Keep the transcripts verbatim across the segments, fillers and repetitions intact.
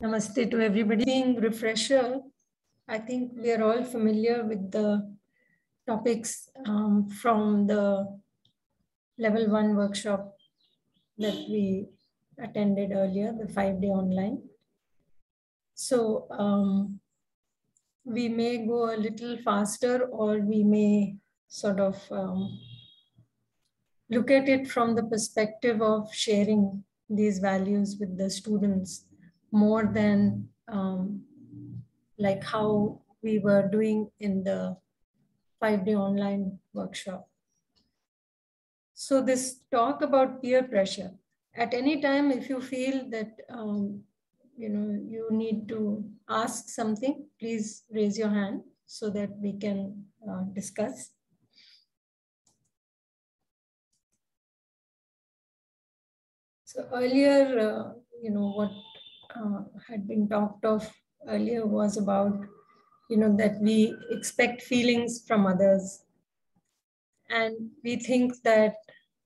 Namaste to everybody. Being refresher, I think we are all familiar with the topics um, from the level one workshop that we attended earlier, the five day online. So um, we may go a little faster, or we may sort of um, look at it from the perspective of sharing these values with the students more than um, like how we were doing in the five day online workshop. So this talk about peer pressure, at any time, if you feel that, um, you know, you need to ask something, please raise your hand so that we can uh, discuss. So earlier, uh, you know, what uh, had been talked of earlier was about, you know, that we expect feelings from others. And we think that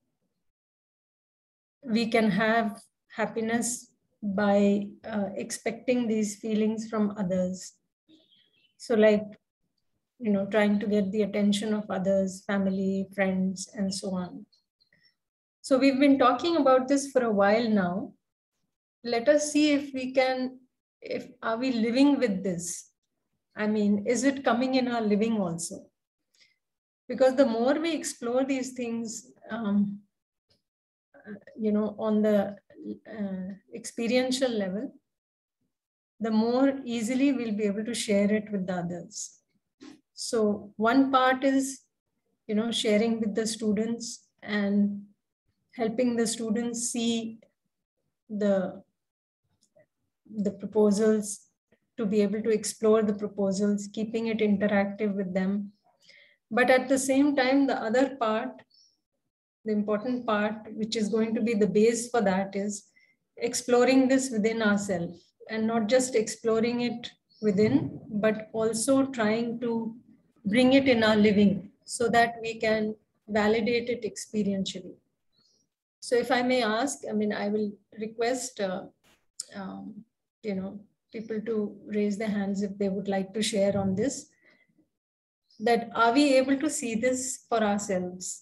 we can have happiness by uh, expecting these feelings from others. So like, you know, trying to get the attention of others, family, friends, and so on. So we've been talking about this for a while now. Let us see if we can, if are we living with this? I mean, is it coming in our living also? Because the more we explore these things, um, you know, on the uh, experiential level, the more easily we'll be able to share it with the others. So one part is, you know, sharing with the students and helping the students see the, the proposals, to be able to explore the proposals, keeping it interactive with them. But at the same time, the other part, the important part, which is going to be the base for that, is exploring this within ourselves, and not just exploring it within, but also trying to bring it in our living so that we can validate it experientially. So if I may ask, I mean, I will request, uh, um, you know, people to raise their hands if they would like to share on this, that are we able to see this for ourselves?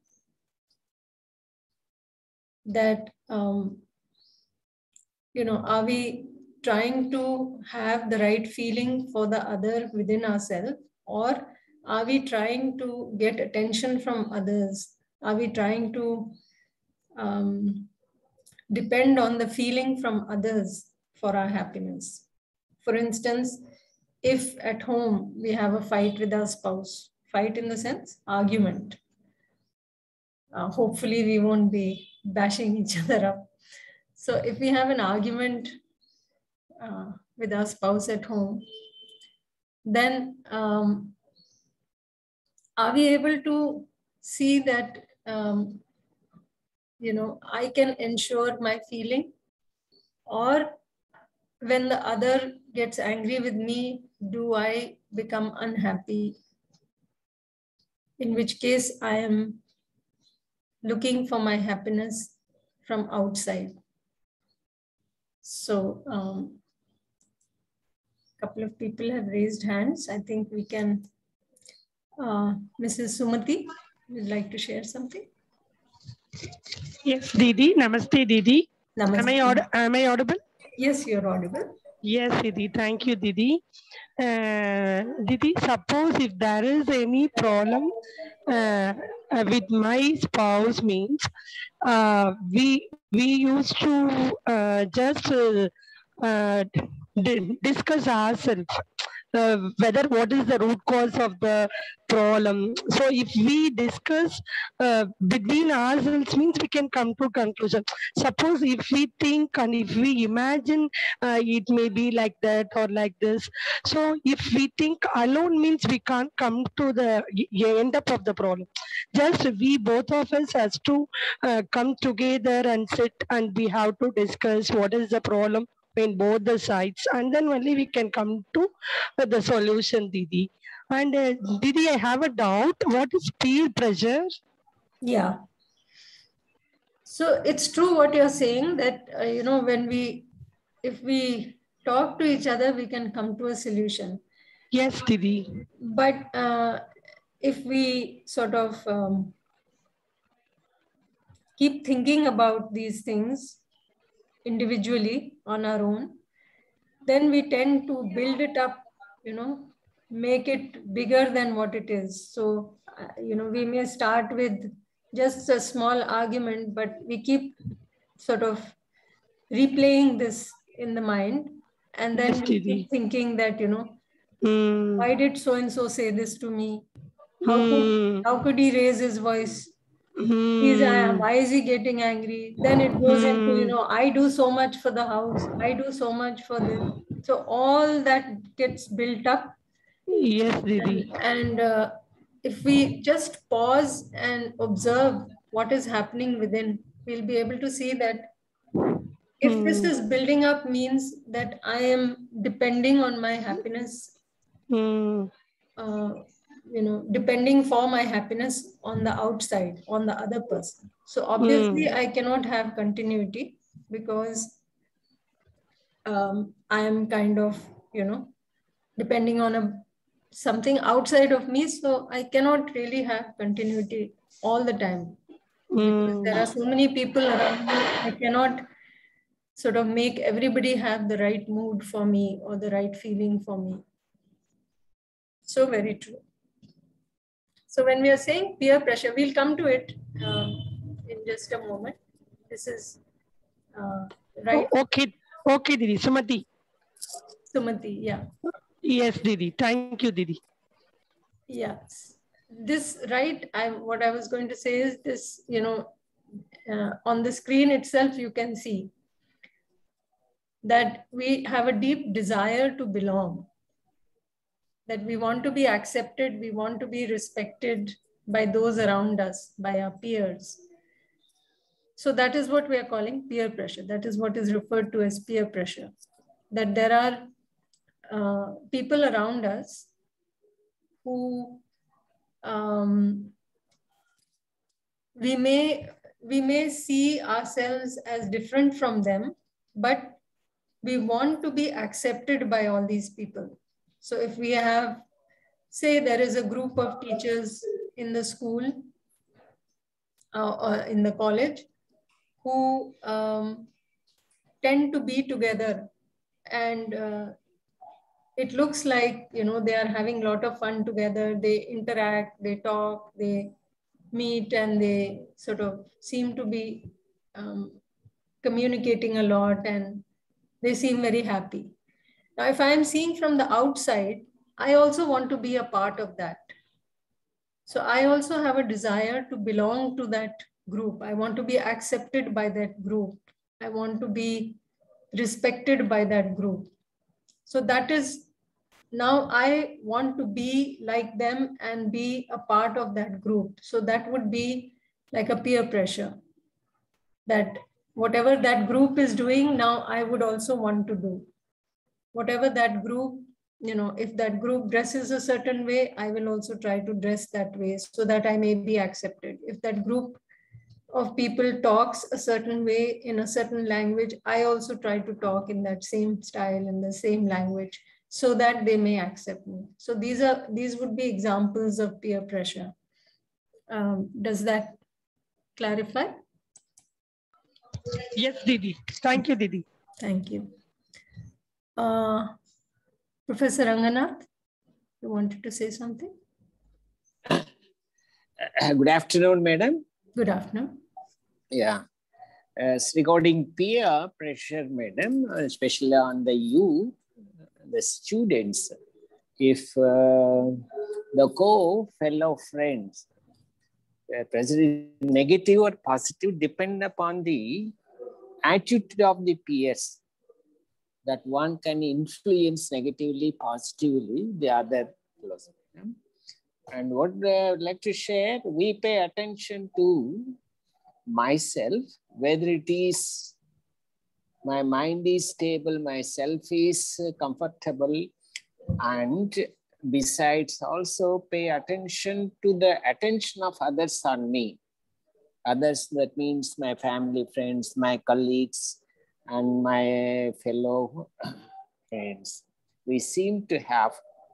That, um, you know, are we trying to have the right feeling for the other within ourselves, or are we trying to get attention from others? Are we trying to um, depend on the feeling from others for our happiness? For instance, if at home we have a fight with our spouse, fight in the sense argument, uh, hopefully we won't be bashing each other up. So if we have an argument uh, with our spouse at home, then um, are we able to see that, um, you know, I can ensure my feeling, or when the other gets angry with me, do I become unhappy? In which case I am looking for my happiness from outside. So a um, couple of people have raised hands. I think we can, uh, Missus Sumati, would like to share something? Yes, Didi. Namaste, Didi. Namaste. Am I, aud am I audible? Yes, you're audible. Yes, Didi. Thank you, Didi. Uh, Didi, suppose if there is any problem uh, with my spouse, means uh, we we used to uh, just uh, uh, discuss ourselves. Uh, whether what is the root cause of the problem. So if we discuss uh, between ourselves, means we can come to conclusion. Suppose if we think and if we imagine uh, it may be like that or like this. So if we think alone, means we can't come to the end up of the problem. Just we both of us has to uh, come together and sit, and we have to discuss what is the problem in both the sides, and then only we can come to uh, the solution, Didi. And uh, Didi, I have a doubt. What is peer pressure? Yeah. So it's true what you're saying, that, uh, you know, when we, if we talk to each other, we can come to a solution. Yes, Didi. But uh, if we sort of um, keep thinking about these things individually on our own, then we tend to build it up, you know, make it bigger than what it is. So, uh, you know, we may start with just a small argument, but we keep sort of replaying this in the mind. And then Yes, we keep thinking that, you know, mm. why did so-and-so say this to me? How, mm. could, how could he raise his voice? Mm. He's, uh, why is he getting angry? Then it goes mm. into, you know, I do so much for the house. I do so much for this. So all that gets built up. Yes, Didi. And, and uh, if we just pause and observe what is happening within, we'll be able to see that if mm. this is building up means that I am depending on my happiness, mm. uh, you know, depending for my happiness on the outside, on the other person. So obviously mm. I cannot have continuity because um, I am kind of, you know, depending on a something outside of me. So I cannot really have continuity all the time because mm. there are so many people around me. I cannot sort of make everybody have the right mood for me or the right feeling for me. So very true. So when we are saying peer pressure, we'll come to it um, in just a moment. This is uh, right. Oh, okay, okay, Didi. Sumati. Sumati, yeah. Yes, Didi. Thank you, Didi. Yes. This, right, I, what I was going to say is this, you know, uh, on the screen itself, you can see that we have a deep desire to belong, that we want to be accepted, we want to be respected by those around us, by our peers. So that is what we are calling peer pressure. That is what is referred to as peer pressure. That there are uh, people around us who um, we may we may see ourselves as different from them, but we want to be accepted by all these people. So if we have, say there is a group of teachers in the school uh, or in the college who um, tend to be together, and uh, it looks like, you know, they are having a lot of fun together, they interact, they talk, they meet, and they sort of seem to be um, communicating a lot, and they seem very happy. Now, if I am seeing from the outside, I also want to be a part of that. So I also have a desire to belong to that group. I want to be accepted by that group. I want to be respected by that group. So that is, now I want to be like them and be a part of that group. So that would be like a peer pressure, that whatever that group is doing, now I would also want to do. Whatever that group, you know, if that group dresses a certain way, I will also try to dress that way so that I may be accepted. If that group of people talks a certain way in a certain language, I also try to talk in that same style, in the same language, so that they may accept me. So these are these would be examples of peer pressure. Um, does that clarify? Yes, Didi. Thank you, Didi. Thank you. Uh, Professor Ranganath, you wanted to say something? Uh, good afternoon, madam. Good afternoon. Yeah. As regarding peer pressure, madam, especially on the youth, the students, if uh, the co-fellow friends, uh, present negative or positive, depend upon the attitude of the peers, that one can influence negatively, positively the other person. And what I would like to share, we pay attention to myself, whether it is my mind is stable, myself is comfortable, and besides also pay attention to the attention of others on me. Others, that means my family, friends, my colleagues, and my fellow friends, we seem to have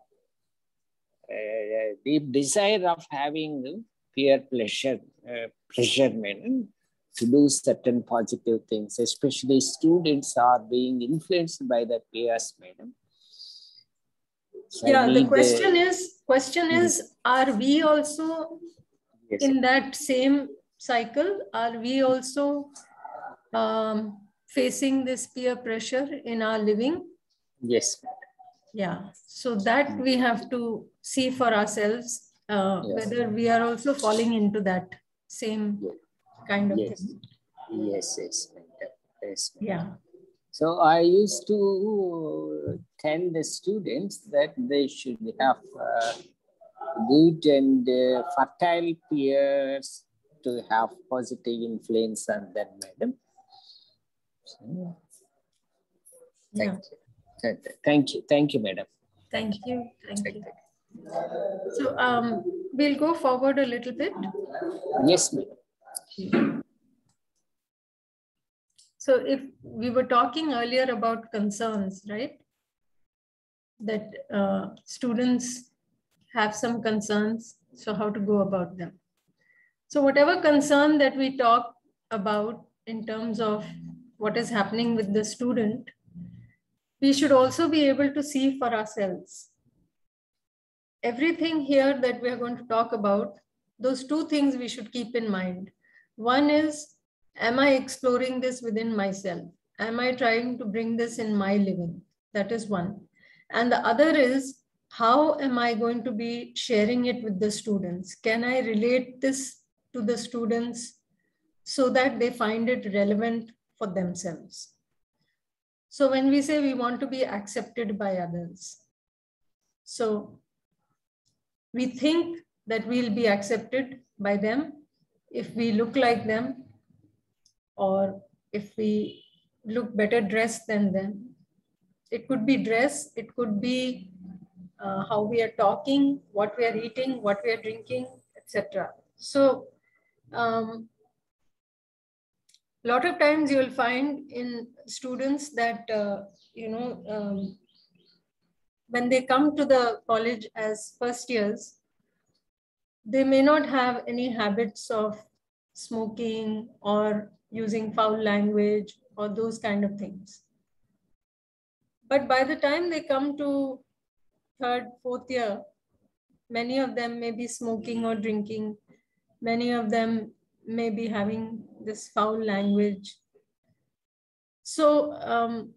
a deep desire of having peer pleasure, uh, pleasurement to do certain positive things, especially students are being influenced by the peers, madam. So yeah, the question the, is, question is, are we also yes. in that same cycle? Are we also um, facing this peer pressure in our living? Yes. Yeah, so that we have to see for ourselves, uh, yes. whether we are also falling into that same yes. kind of yes. thing. Yes, yes, yes. Yeah. So I used to tell the students that they should have uh, good and uh, fertile peers to have positive influence on them, madam. So, thank, yeah. you. thank you. Thank you, madam. Thank you. Thank, thank you. you. So um, we'll go forward a little bit. Yes, madam. So if we were talking earlier about concerns, right? That uh, students have some concerns, so how to go about them. So whatever concern that we talk about in terms of what is happening with the student, we should also be able to see for ourselves. Everything here that we are going to talk about, those two things we should keep in mind. One is, am I exploring this within myself? Am I trying to bring this in my living? That is one. And the other is, how am I going to be sharing it with the students? Can I relate this to the students so that they find it relevant for themselves? So when we say we want to be accepted by others, so we think that we'll be accepted by them if we look like them, or if we look better dressed than them. It could be dress, it could be uh, how we are talking, what we are eating, what we are drinking, et cetera. So um, a lot of times you will find in students that, uh, you know, um, when they come to the college as first years, they may not have any habits of smoking or using foul language or those kind of things. But by the time they come to third, fourth year, many of them may be smoking or drinking. Many of them may be having this foul language. So um,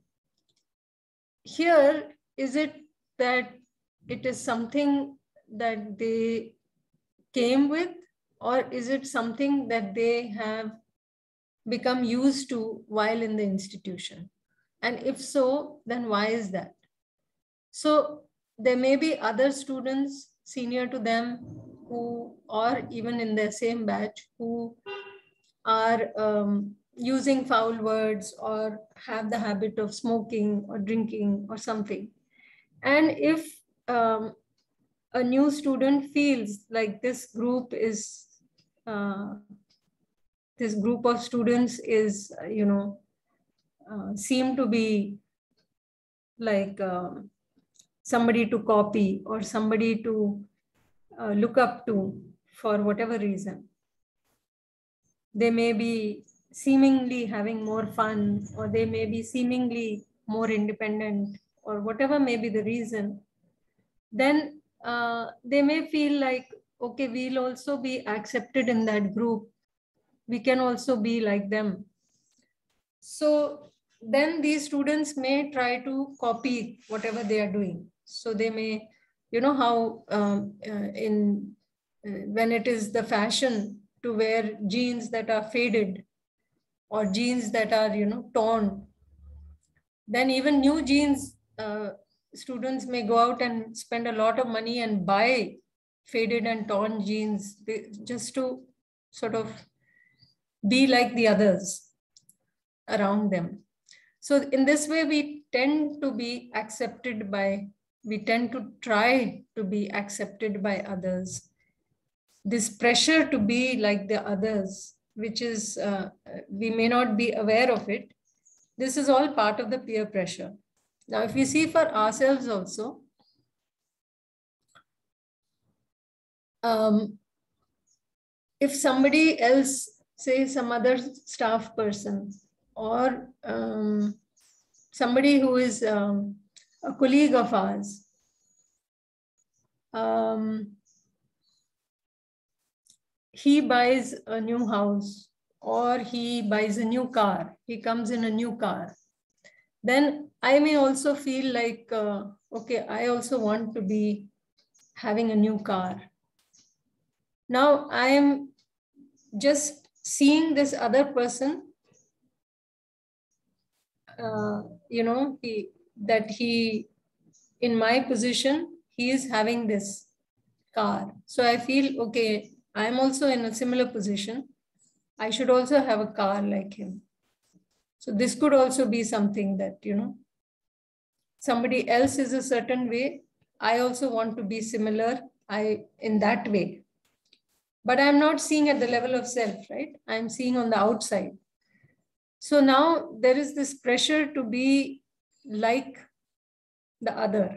here, is it that it is something that they came with, or is it something that they have become used to while in the institution? And if so, then why is that? So there may be other students senior to them who, or even in their same batch, who are um, using foul words or have the habit of smoking or drinking or something. And if um, a new student feels like this group is, uh, this group of students is, uh, you know, uh, seem to be like um, somebody to copy or somebody to uh, look up to for whatever reason. They may be seemingly having more fun, or they may be seemingly more independent, or whatever may be the reason. Then uh, they may feel like, okay, we'll also be accepted in that group. We can also be like them. So then these students may try to copy whatever they are doing. So they may, you know how um, uh, in uh, when it is the fashion to wear jeans that are faded or jeans that are, you know, torn, then even new jeans, uh, students may go out and spend a lot of money and buy faded and torn jeans just to sort of be like the others around them. So in this way, we tend to be accepted by, we tend to try to be accepted by others. This pressure to be like the others, which is, uh, we may not be aware of it. This is all part of the peer pressure. Now, if we see for ourselves also, um, if somebody else, say some other staff person, or um, somebody who is um, a colleague of ours, um, he buys a new house or he buys a new car, he comes in a new car, then I may also feel like, uh, okay, I also want to be having a new car. Now I am just seeing this other person, uh, you know, he, that he, in my position, he is having this car. So I feel, okay, I am also in a similar position. I should also have a car like him. So this could also be something that, you know, somebody else is a certain way. I also want to be similar, I in that way. But I'm not seeing at the level of self, right? I'm seeing on the outside. So now there is this pressure to be like the other.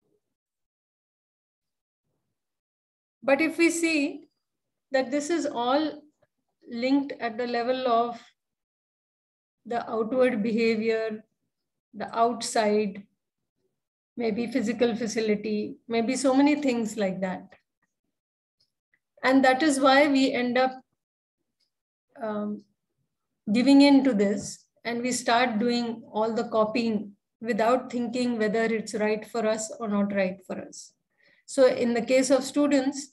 But if we see that this is all linked at the level of the outward behavior, the outside, maybe physical facility, maybe so many things like that. And that is why we end up um, giving in to this, and we start doing all the copying without thinking whether it's right for us or not right for us. So in the case of students,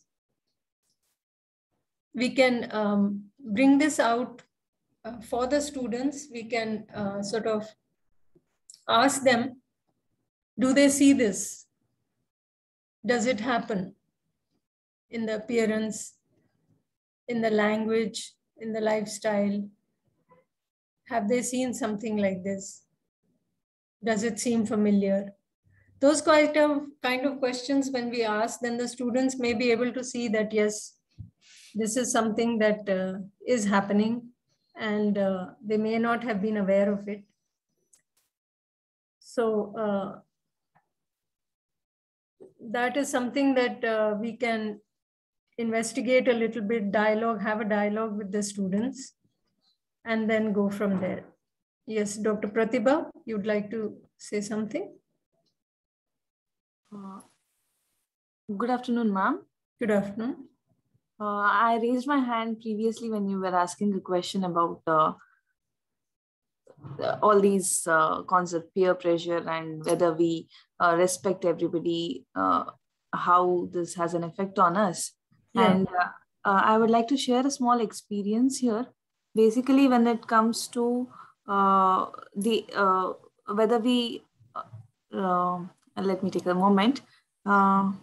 we can um, bring this out uh, for the students. We can uh, sort of ask them, do they see this? Does it happen in the appearance, in the language, in the lifestyle? Have they seen something like this? Does it seem familiar? Those kind of, kind of questions when we ask, then the students may be able to see that, yes, this is something that uh, is happening, and uh, they may not have been aware of it. So uh, that is something that uh, we can investigate a little bit, dialogue, have a dialogue with the students, and then go from there. Yes, Doctor Pratibha, you'd like to say something? Uh, good afternoon, ma'am. Good afternoon. Uh, I raised my hand previously when you were asking a question about uh, all these uh, concepts, peer pressure, and whether we uh, respect everybody, uh, how this has an effect on us. Yeah. And uh, uh, I would like to share a small experience here. Basically, when it comes to uh, the uh, whether we, uh, let me take a moment. Uh,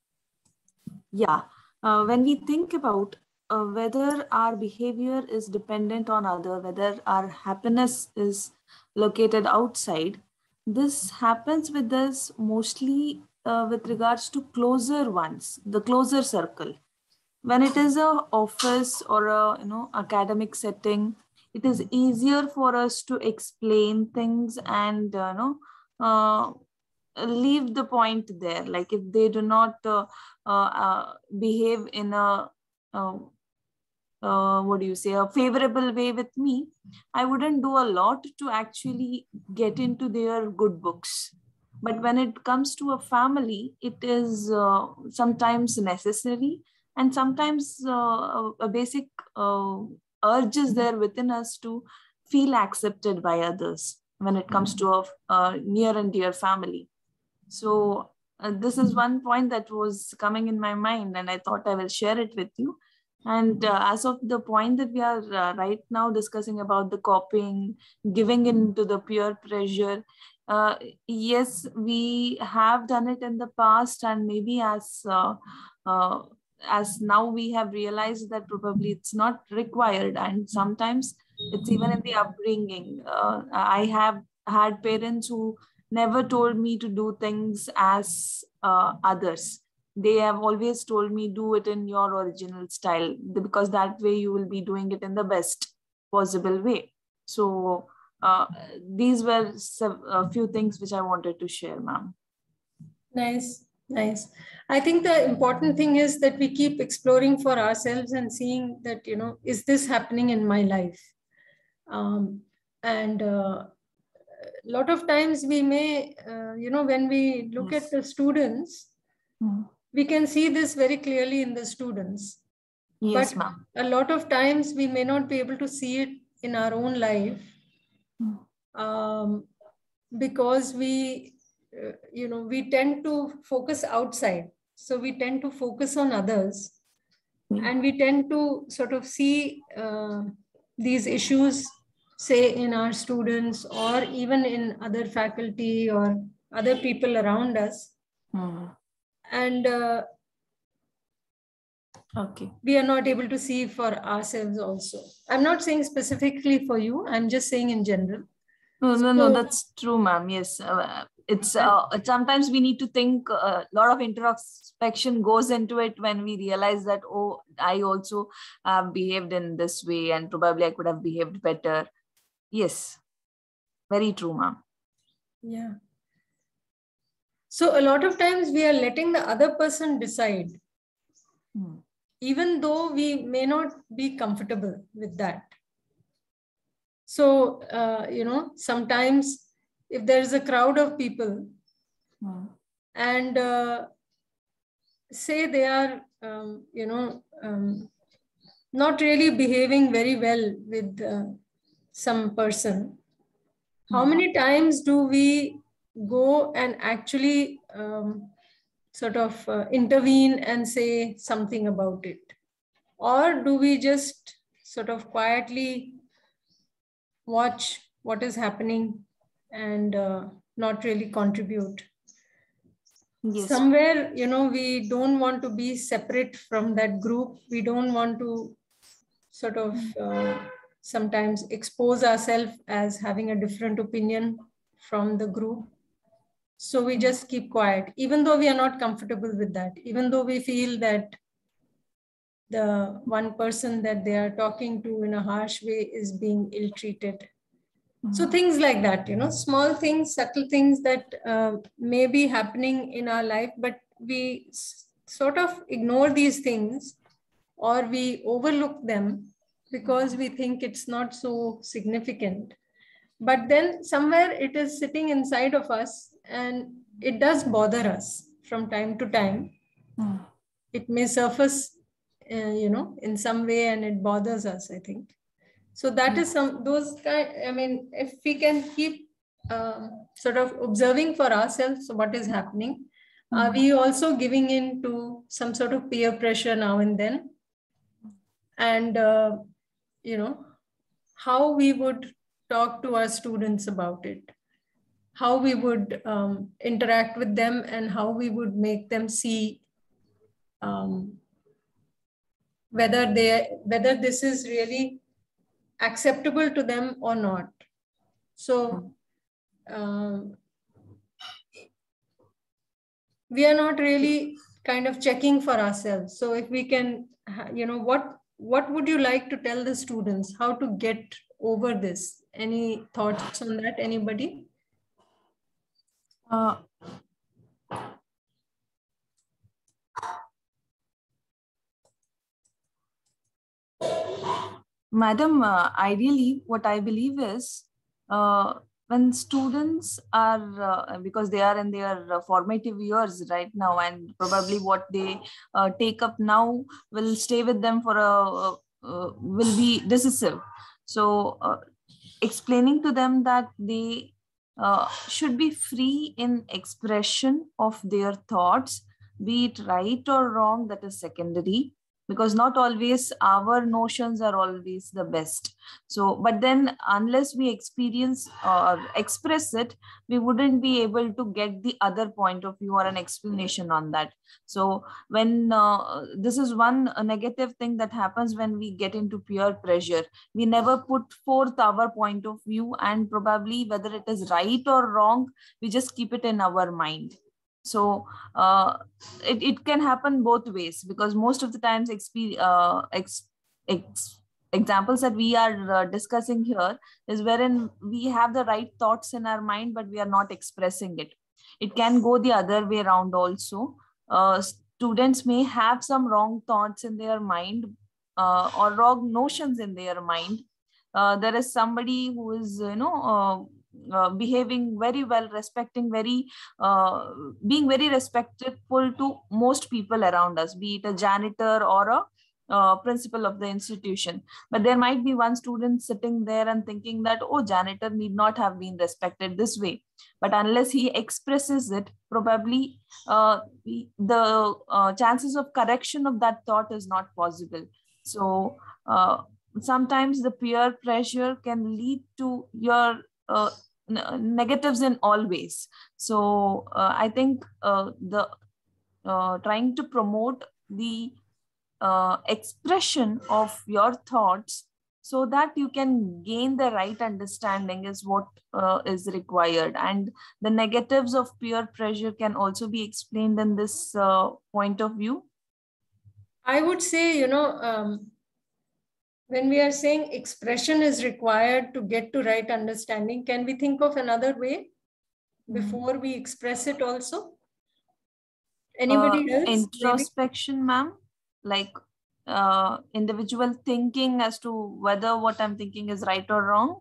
yeah, uh, when we think about uh, whether our behavior is dependent on other, whether our happiness is located outside, this happens with us mostly uh, with regards to closer ones, the closer circle. When it is a office or a you know academic setting, it is easier for us to explain things and uh, you know uh, leave the point there. Like if they do not uh, uh, uh, behave in a uh, uh, what do you say, a favorable way with me, I wouldn't do a lot to actually get into their good books. But when it comes to a family, it is uh, sometimes necessary, and sometimes uh, a basic uh, urge is there within us to feel accepted by others when it comes to a, a near and dear family. So uh, this is one point that was coming in my mind, and I thought I will share it with you. And uh, as of the point that we are uh, right now discussing about the copying, giving in to the peer pressure, uh, yes, we have done it in the past, and maybe as uh, uh, as now we have realized that probably it's not required, and sometimes it's even in the upbringing. Uh, I have had parents who never told me to do things as uh, others. They have always told me, do it in your original style, because that way you will be doing it in the best possible way. So uh, these were a few things which I wanted to share, ma'am. Nice, nice. I think the important thing is that we keep exploring for ourselves and seeing that, you know, is this happening in my life? Um, and uh, a lot of times we may, uh, you know, when we look yes. at the students, mm. we can see this very clearly in the students. Yes, but ma'am. A lot of times we may not be able to see it in our own life mm. um, because we, uh, you know, we tend to focus outside. So we tend to focus on others mm. and we tend to sort of see uh, these issues, say in our students or even in other faculty or other people around us. Mm. And uh, okay, we are not able to see for ourselves also. I'm not saying specifically for you, I'm just saying in general. No, no, so, no, that's true, ma'am. Yes. Uh, it's uh, sometimes we need to think, a uh, lot of introspection goes into it when we realize that, oh, I also have behaved in this way and probably I could have behaved better. Yes. Very true, ma'am. Yeah. So a lot of times we are letting the other person decide. Hmm. Even though we may not be comfortable with that. So, uh, you know, sometimes if there is a crowd of people mm. and uh, say they are, um, you know, um, not really behaving very well with uh, some person, mm. how many times do we go and actually um, sort of uh, intervene and say something about it? Or do we just sort of quietly watch what is happening and uh, not really contribute? Yes. Somewhere, you know, we don't want to be separate from that group. We don't want to sort of uh, sometimes expose ourselves as having a different opinion from the group. So we just keep quiet, even though we are not comfortable with that, even though we feel that the one person that they are talking to in a harsh way is being ill-treated. Mm-hmm. So things like that, you know, small things, subtle things that uh, may be happening in our life, but we s- sort of ignore these things or we overlook them because we think it's not so significant. But then somewhere it is sitting inside of us and it does bother us from time to time. Mm. It may surface Uh, you know, in some way, and it bothers us, I think. So that is some, those kind, I mean, if we can keep uh, sort of observing for ourselves what is happening, mm-hmm. are we also giving in to some sort of peer pressure now and then? And, uh, you know, how we would talk to our students about it, how we would um, interact with them, and how we would make them see um, whether they whether this is really acceptable to them or not. So um, we are not really kind of checking for ourselves. So if we can, you know, what what would you like to tell the students, how to get over this? Any thoughts on that, anybody? uh Madam, uh, ideally, what I believe is uh, when students are, uh, because they are in their uh, formative years right now, and probably what they uh, take up now will stay with them for a, uh, uh, will be decisive. So uh, explaining to them that they uh, should be free in expression of their thoughts, be it right or wrong, that is secondary, because not always our notions are always the best. So, but then unless we experience or express it, we wouldn't be able to get the other point of view or an explanation on that. So when uh, this is one negative thing that happens when we get into peer pressure, we never put forth our point of view, and probably whether it is right or wrong, we just keep it in our mind. So uh, it, it can happen both ways, because most of the times exp uh, ex, ex, examples that we are uh, discussing here is wherein we have the right thoughts in our mind, but we are not expressing it. It can go the other way around also. Uh, students may have some wrong thoughts in their mind uh, or wrong notions in their mind. Uh, there is somebody who is, you know, uh, uh, behaving very well, respecting very, uh, being very respectful to most people around us, be it a janitor or a uh, principal of the institution. But there might be one student sitting there and thinking that, oh, janitor need not have been respected this way. But unless he expresses it, probably uh, the uh, chances of correction of that thought is not possible. So uh, sometimes the peer pressure can lead to your uh, negatives in all ways. So uh, I think uh, the uh, trying to promote the uh, expression of your thoughts so that you can gain the right understanding is what uh, is required. And the negatives of peer pressure can also be explained in this uh, point of view. I would say, you know, um, when we are saying expression is required to get to right understanding, can we think of another way before mm. we express it also? Anybody uh, else? Introspection, ma'am, like uh, individual thinking as to whether what I'm thinking is right or wrong.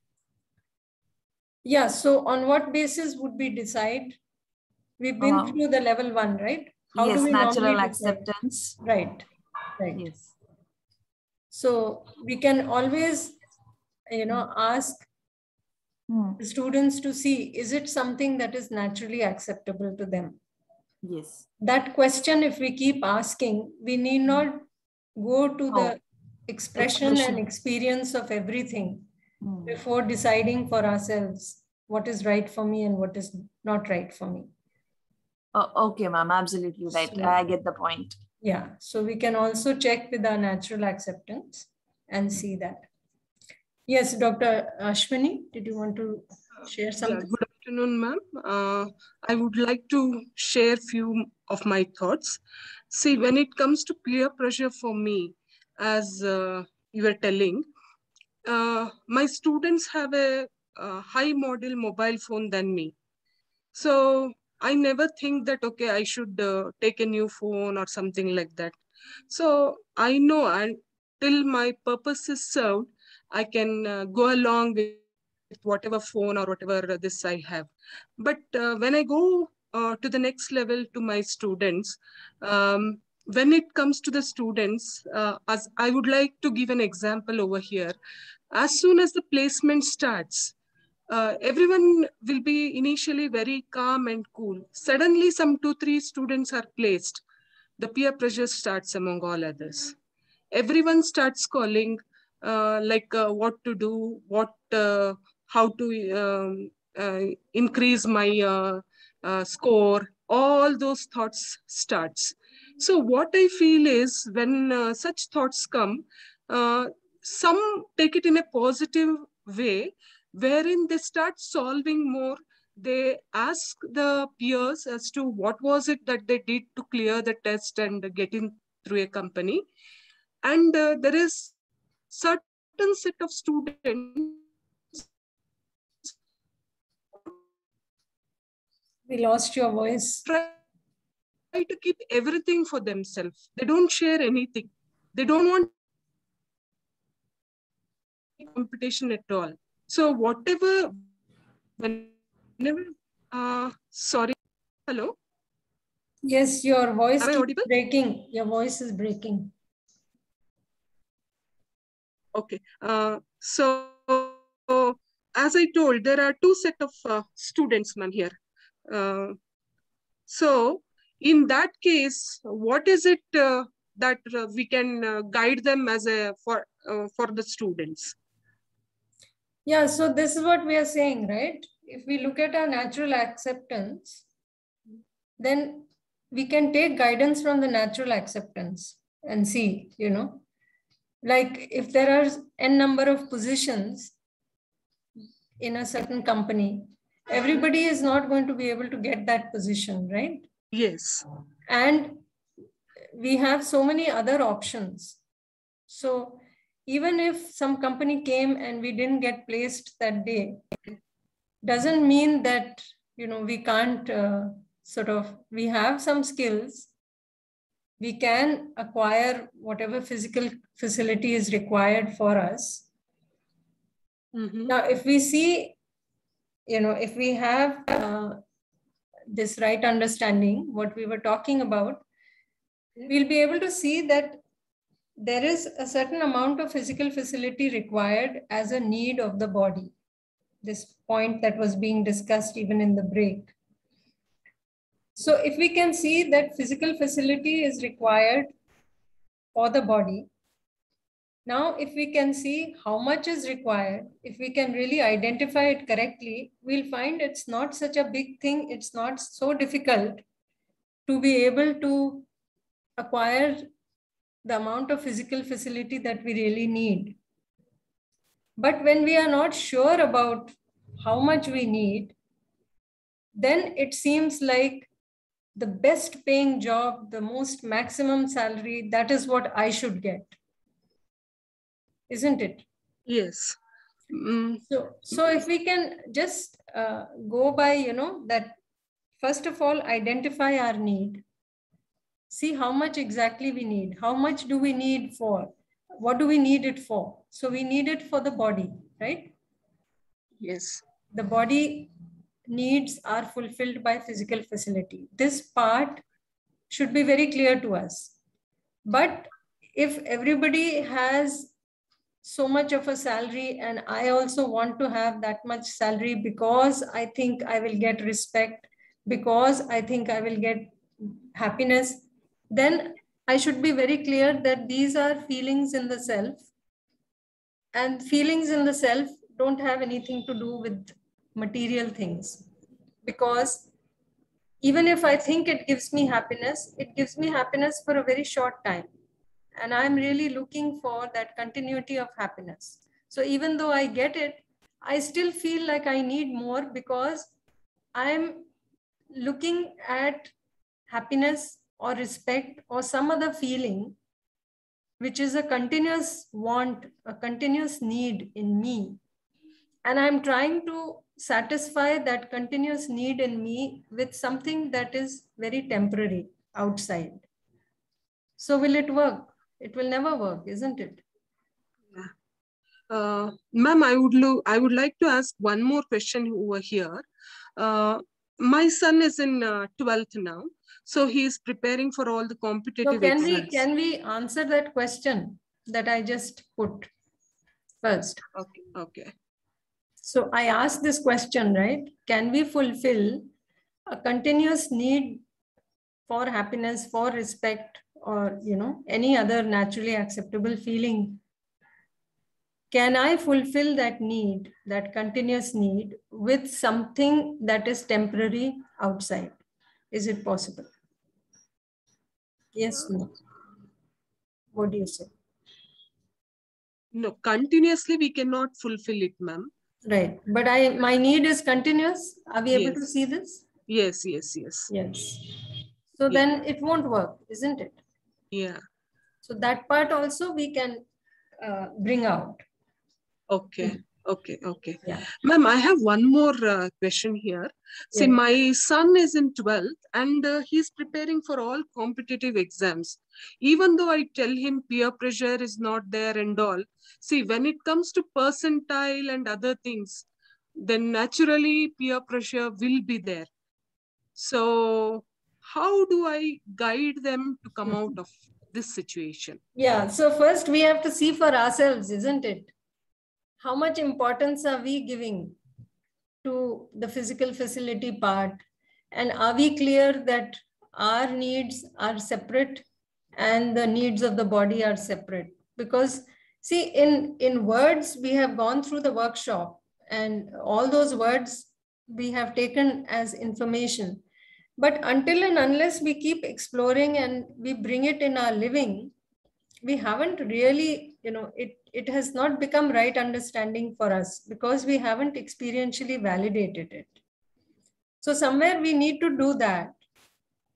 Yeah, so on what basis would we decide? We've been uh, through the level one, right? How yes, do we natural acceptance. Right, right. Yes. So we can always, you know, ask hmm. the students to see, is it something that is naturally acceptable to them? Yes. That question, if we keep asking, we need not go to the oh. expression, expression and experience of everything hmm. before deciding for ourselves what is right for me and what is not right for me. Uh, okay, ma'am, absolutely right. So, I get the point. Yeah, so we can also check with our natural acceptance and see that. Yes, Doctor Ashwini, did you want to share something? Yeah, good afternoon, ma'am. Uh, I would like to share few of my thoughts. See, when it comes to peer pressure for me, as uh, you were telling, uh, my students have a, a high model mobile phone than me. So I never think that, okay, I should uh, take a new phone or something like that. So I know until my purpose is served, I can uh, go along with whatever phone or whatever this I have. But uh, when I go uh, to the next level to my students, um, when it comes to the students, uh, as I would like to give an example over here. As soon as the placement starts, Uh, everyone will be initially very calm and cool. Suddenly, some two, three students are placed. The peer pressure starts among all others. Everyone starts calling, uh, like uh, what to do, what, uh, how to um, uh, increase my uh, uh, score. All those thoughts starts. So what I feel is when uh, such thoughts come, uh, some take it in a positive way, wherein they start solving more. They ask the peers as to what was it that they did to clear the test and get in through a company. And uh, there is certain set of students. We lost your voice. Try to keep everything for themselves. They don't share anything. They don't want competition at all. So whatever, whenever, uh, sorry, hello? Yes, your voice is breaking. Your voice is breaking. Okay. Uh, so, as I told, there are two set of uh, students, ma'am, here. Uh, so, in that case, what is it uh, that uh, we can uh, guide them as a for uh, for the students? Yeah, so this is what we are saying, right? If we look at our natural acceptance, then we can take guidance from the natural acceptance and see, you know, like if there are n number of positions in a certain company, everybody is not going to be able to get that position, right? Yes. And we have so many other options. So even if some company came and we didn't get placed that day, doesn't mean that, you know, we can't uh, sort of, we have some skills. We can acquire whatever physical facility is required for us. Mm-hmm. Now, if we see, you know, if we have uh, this right understanding, what we were talking about, we'll be able to see that there is a certain amount of physical facility required as a need of the body. This point that was being discussed even in the break. So if we can see that physical facility is required for the body, now if we can see how much is required, if we can really identify it correctly, we'll find it's not such a big thing. It's not so difficult to be able to acquire the amount of physical facility that we really need. But when we are not sure about how much we need, then it seems like the best paying job, the most maximum salary, that is what I should get. Isn't it? Yes. Mm. So, so if we can just uh, go by, you know, that first of all, identify our need. See how much exactly we need. How much do we need for? What do we need it for? So we need it for the body, right? Yes. The body needs are fulfilled by physical facility. This part should be very clear to us. But if everybody has so much of a salary and I also want to have that much salary because I think I will get respect, because I think I will get happiness, then I should be very clear that these are feelings in the self, and feelings in the self don't have anything to do with material things. Because even if I think it gives me happiness, it gives me happiness for a very short time. And I'm really looking for that continuity of happiness. So even though I get it, I still feel like I need more because I'm looking at happiness or respect or some other feeling, which is a continuous want, a continuous need in me. And I'm trying to satisfy that continuous need in me with something that is very temporary outside. So will it work? It will never work, isn't it? Yeah. Uh, Ma'am, I would lo I would like to ask one more question over here. Uh, my son is in uh, twelfth now, so he is preparing for all the competitive so can exams. we can we answer that question that I just put first? Okay. Okay. So I asked this question, right? Can we fulfill a continuous need for happiness, for respect, or, you know, any other naturally acceptable feeling? Can I fulfill that need, that continuous need, with something that is temporary outside? Is it possible? Yes, no. What do you say? No, continuously we cannot fulfill it, ma'am. Right. But I, my need is continuous. Are we able Yes. to see this? Yes, yes, yes. Yes. So Yeah. then it won't work, isn't it? Yeah. So that part also we can uh, bring out. Okay. Okay. Okay. Yeah. Ma'am, I have one more uh, question here. See, Yeah. my son is in twelfth and uh, he's preparing for all competitive exams. Even though I tell him peer pressure is not there and all, see, when it comes to percentile and other things, then naturally peer pressure will be there. So how do I guide them to come out of this situation? Yeah. So first we have to see for ourselves, isn't it? How much importance are we giving to the physical facility part? And are we clear that our needs are separate and the needs of the body are separate? Because see, in, in words, we have gone through the workshop and all those words we have taken as information. But until and unless we keep exploring and we bring it in our living, we haven't really, you know, it, it has not become right understanding for us because we haven't experientially validated it. So somewhere we need to do that.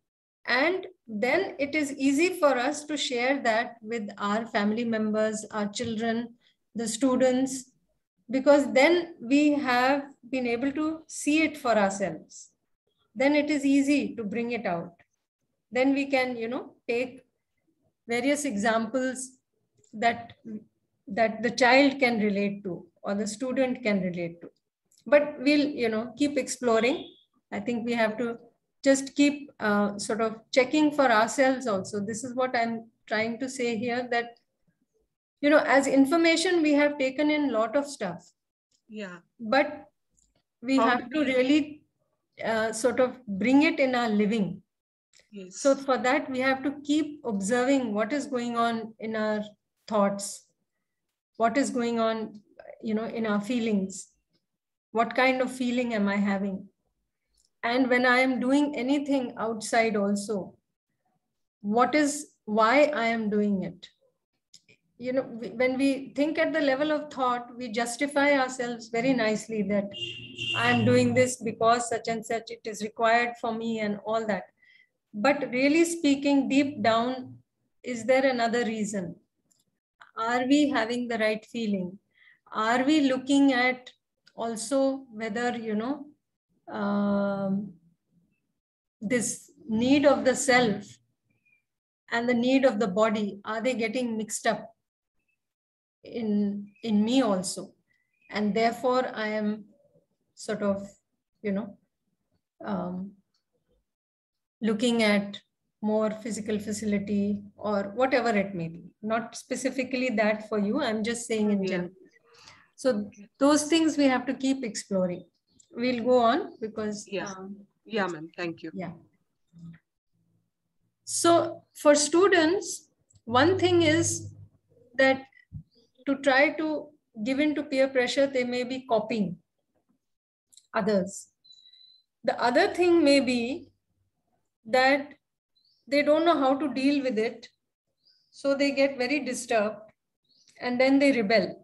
And then it is easy for us to share that with our family members, our children, the students, because then we have been able to see it for ourselves. Then it is easy to bring it out. Then we can, you know, take various examples that, that the child can relate to or the student can relate to. But we'll, you know, keep exploring. I think we have to just keep uh, sort of checking for ourselves also. This is what I'm trying to say here, that, you know, as information, we have taken in a lot of stuff. Yeah. But we How have do to really uh, sort of bring it in our living. Yes. So for that, we have to keep observing what is going on in our thoughts, what is going on, you know, in our feelings. What kind of feeling am I having? And when I am doing anything outside also, what is, why I am doing it? You know, when we think at the level of thought, we justify ourselves very nicely that I am doing this because such and such, it is required for me and all that. But really speaking, deep down, is there another reason? Are we having the right feeling? Are we looking at also whether, you know, um, this need of the self and the need of the body, are they getting mixed up in, in me also? And therefore, I am sort of, you know, um, looking at more physical facility or whatever it may be. Not specifically that for you, I'm just saying in Yeah. general. So those things we have to keep exploring. We'll go on because... Yeah, um, yeah, ma'am. Thank you. Yeah. So for students, one thing is that to try to give in to peer pressure, they may be copying others. The other thing may be that they don't know how to deal with it. So they get very disturbed and then they rebel.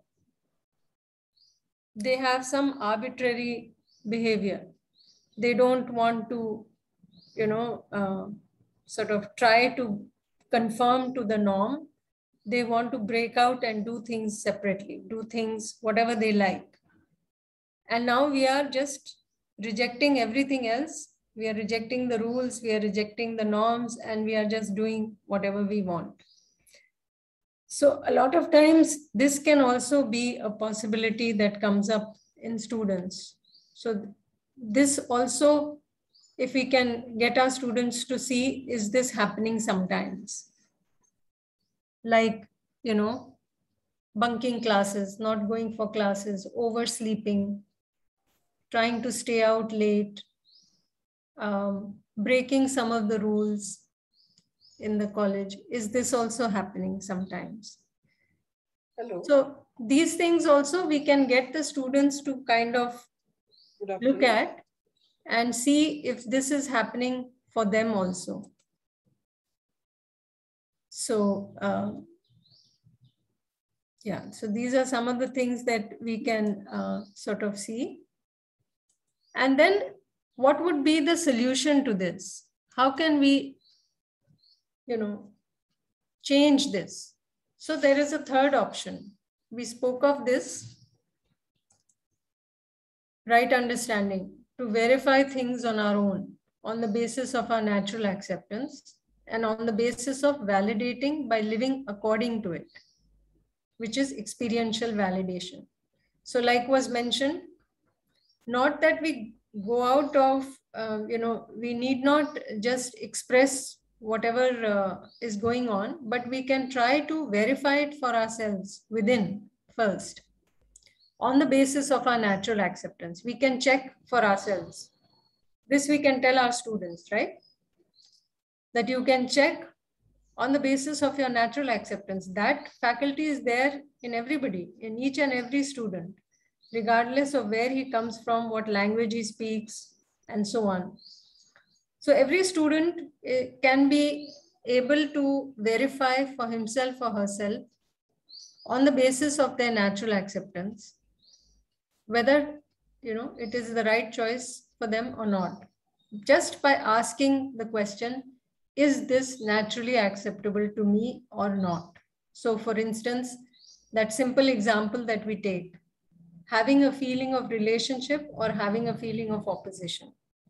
They have some arbitrary behavior. They don't want to, you know, uh, sort of try to conform to the norm. They want to break out and do things separately, do things whatever they like. And now we are just rejecting everything else. We are rejecting the rules, we are rejecting the norms, and we are just doing whatever we want. So a lot of times this can also be a possibility that comes up in students. So this also, if we can get our students to see, is this happening sometimes? Like, you know, bunking classes, not going for classes, oversleeping, trying to stay out late, um, breaking some of the rules in the college. Is this also happening sometimes? Hello. So these things also we can get the students to kind of look at and see if this is happening for them also. So uh, yeah, so these are some of the things that we can uh, sort of see. And then what would be the solution to this? How can we, you know, change this? So there is a third option. We spoke of this, right understanding, to verify things on our own, on the basis of our natural acceptance and on the basis of validating by living according to it, which is experiential validation. So like was mentioned, not that we go out of, uh, you know, we need not just express whatever uh, is going on, but we can try to verify it for ourselves within first. On the basis of our natural acceptance, we can check for ourselves. This we can tell our students, right? That you can check on the basis of your natural acceptance. That faculty is there in everybody, in each and every student, regardless of where he comes from, what language he speaks, and so on. So every student can be able to verify for himself or herself on the basis of their natural acceptance, whether, you know, it is the right choice for them or not. Just by asking the question, is this naturally acceptable to me or not? So for instance, that simple example that we take, having a feeling of relationship or having a feeling of opposition.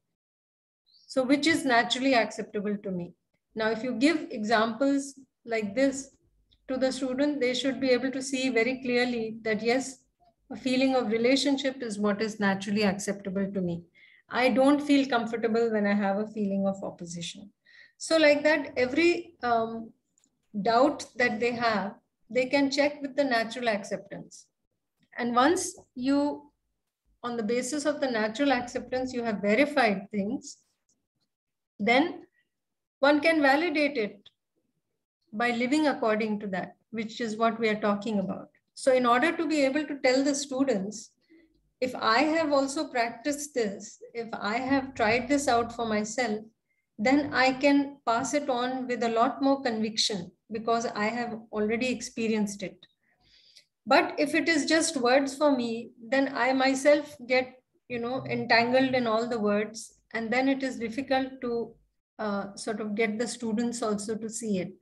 So which is naturally acceptable to me? Now, if you give examples like this to the student, they should be able to see very clearly that yes, a feeling of relationship is what is naturally acceptable to me. I don't feel comfortable when I have a feeling of opposition. So like that, every um, doubt that they have, they can check with the natural acceptance. And once you, on the basis of the natural acceptance, you have verified things, then one can validate it by living according to that, which is what we are talking about. So in order to be able to tell the students, if I have also practiced this, if I have tried this out for myself, then I can pass it on with a lot more conviction because I have already experienced it. But if it is just words for me, then I myself get, you know, entangled in all the words, and then it is difficult to uh, sort of get the students also to see it.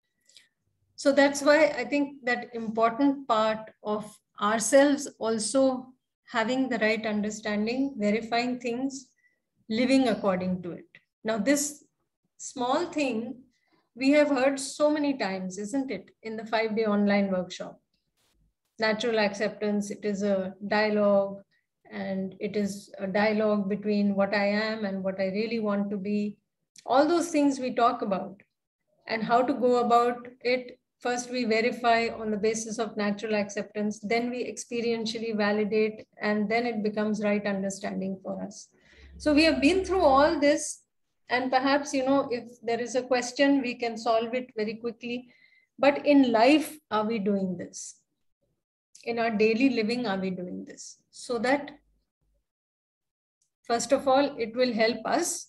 So that's why I think that important part of ourselves also having the right understanding, verifying things, living according to it. Now, this small thing we have heard so many times, isn't it, in the five-day online workshop. Natural acceptance, it is a dialogue, and it is a dialogue between what I am and what I really want to be. All those things we talk about, and how to go about it. First, we verify on the basis of natural acceptance, then we experientially validate, and then it becomes right understanding for us. So we have been through all this, and perhaps, you know, if there is a question, we can solve it very quickly. But in life, are we doing this? In our daily living, are we doing this? So that, first of all, it will help us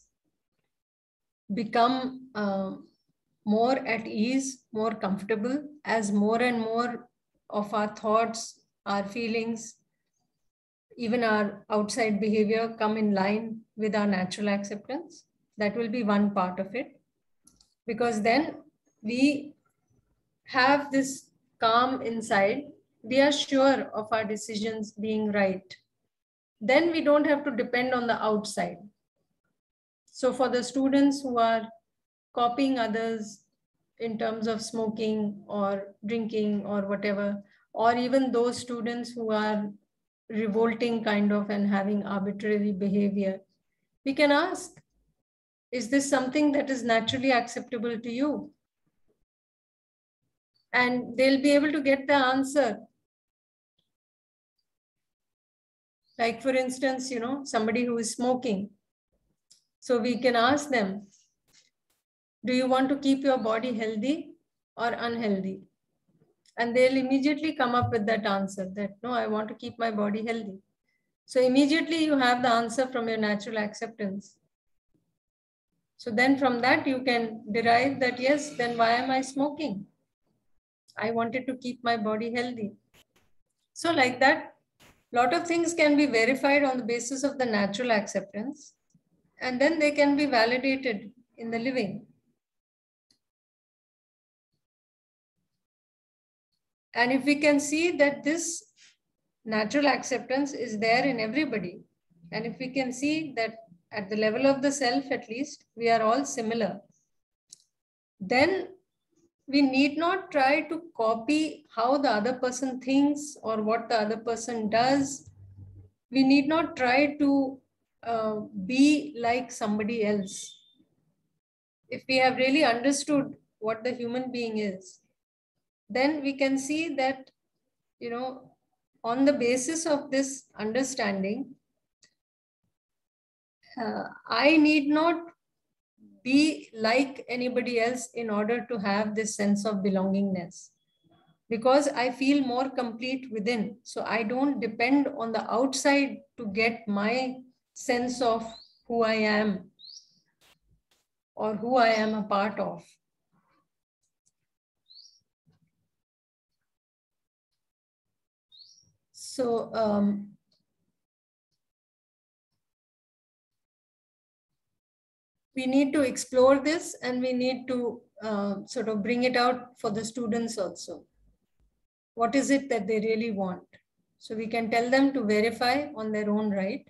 become uh, more at ease, more comfortable, as more and more of our thoughts, our feelings, even our outside behavior come in line with our natural acceptance. That will be one part of it. Because then we have this calm inside. We are sure of our decisions being right. Then we don't have to depend on the outside. So for the students who are copying others in terms of smoking or drinking or whatever, or even those students who are revolting kind of and having arbitrary behavior, we can ask, is this something that is naturally acceptable to you? And they'll be able to get the answer. Like for instance, you know, somebody who is smoking. So we can ask them, do you want to keep your body healthy or unhealthy? And they'll immediately come up with that answer that, no, I want to keep my body healthy. So immediately you have the answer from your natural acceptance. So then from that you can derive that, yes, then why am I smoking? I wanted to keep my body healthy. So like that, a lot of things can be verified on the basis of the natural acceptance, and then they can be validated in the living. And if we can see that this natural acceptance is there in everybody, and if we can see that at the level of the self, at least, we are all similar, then we need not try to copy how the other person thinks or what the other person does. We need not try to uh, be like somebody else. If we have really understood what the human being is, then we can see that, you know, on the basis of this understanding, uh, I need not be like anybody else in order to have this sense of belongingness, because I feel more complete within. So I don't depend on the outside to get my sense of who I am or who I am a part of. So um, we need to explore this, and we need to uh, sort of bring it out for the students also. What is it that they really want? So we can tell them to verify on their own right,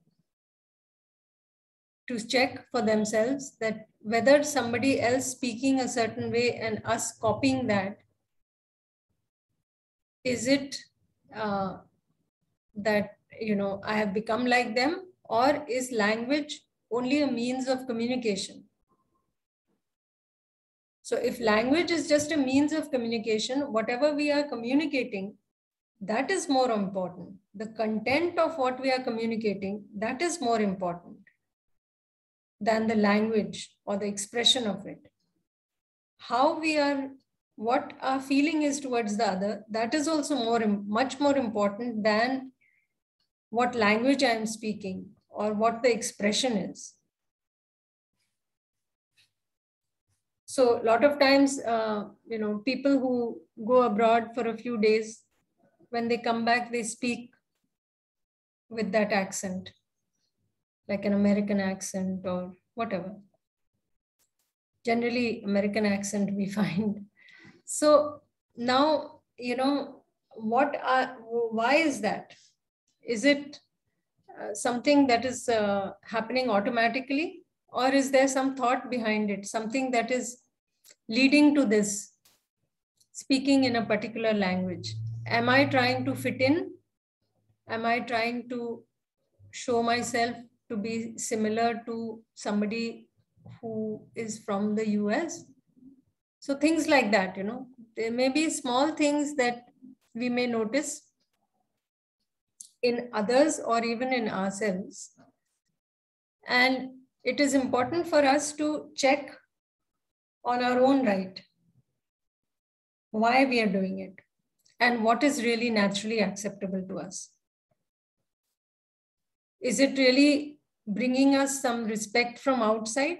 to check for themselves that whether somebody else speaking a certain way and us copying that, is it uh, that, you know, I have become like them, or is language only a means of communication? So if language is just a means of communication, whatever we are communicating, that is more important. The content of what we are communicating, that is more important than the language or the expression of it. How we are, what our feeling is towards the other, that is also more, much more important than what language I am speaking or what the expression is. So a lot of times, uh, you know, people who go abroad for a few days, when they come back, they speak with that accent, like an American accent or whatever. Generally, American accent we find. So now, you know, what are, why is that? Is it uh, something that is uh, happening automatically? Or is there some thought behind it, something that is leading to this, speaking in a particular language? Am I trying to fit in? Am I trying to show myself to be similar to somebody who is from the U S? So things like that, you know, there may be small things that we may notice in others or even in ourselves. And it is important for us to check on our own right why we are doing it and what is really naturally acceptable to us. Is it really bringing us some respect from outside?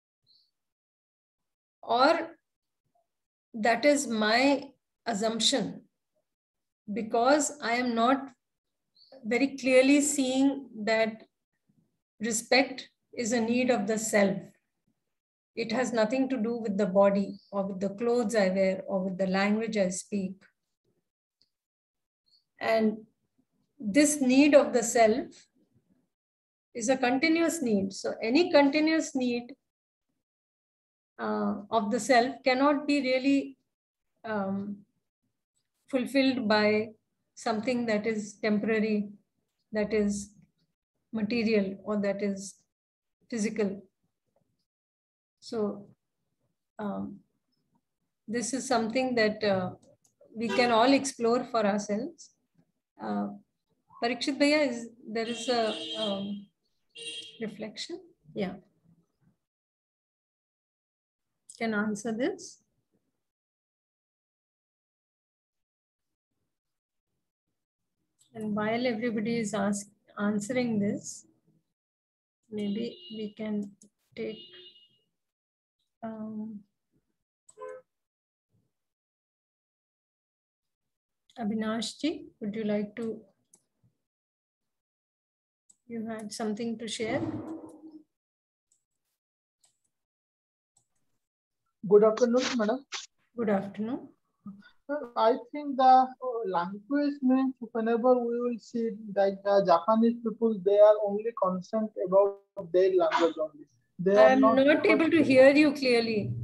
Or that is my assumption because I am not very clearly seeing that respect is a need of the self. It has nothing to do with the body or with the clothes I wear or with the language I speak. And this need of the self is a continuous need. So any continuous need uh, of the self cannot be really um, fulfilled by something that is temporary, that is material, or that is physical. So um, this is something that uh, we can all explore for ourselves. Uh, Parikshit Bhaiya, is there is a um, reflection? Yeah. Can answer this? And while everybody is ask, answering this, maybe we can take um, Avinash ji, would you like to, you had something to share? Good afternoon, madam. Good afternoon. I think the language means whenever we will see that the Japanese people, they are only concerned about their language only. They I are am not, not able to hear you clearly.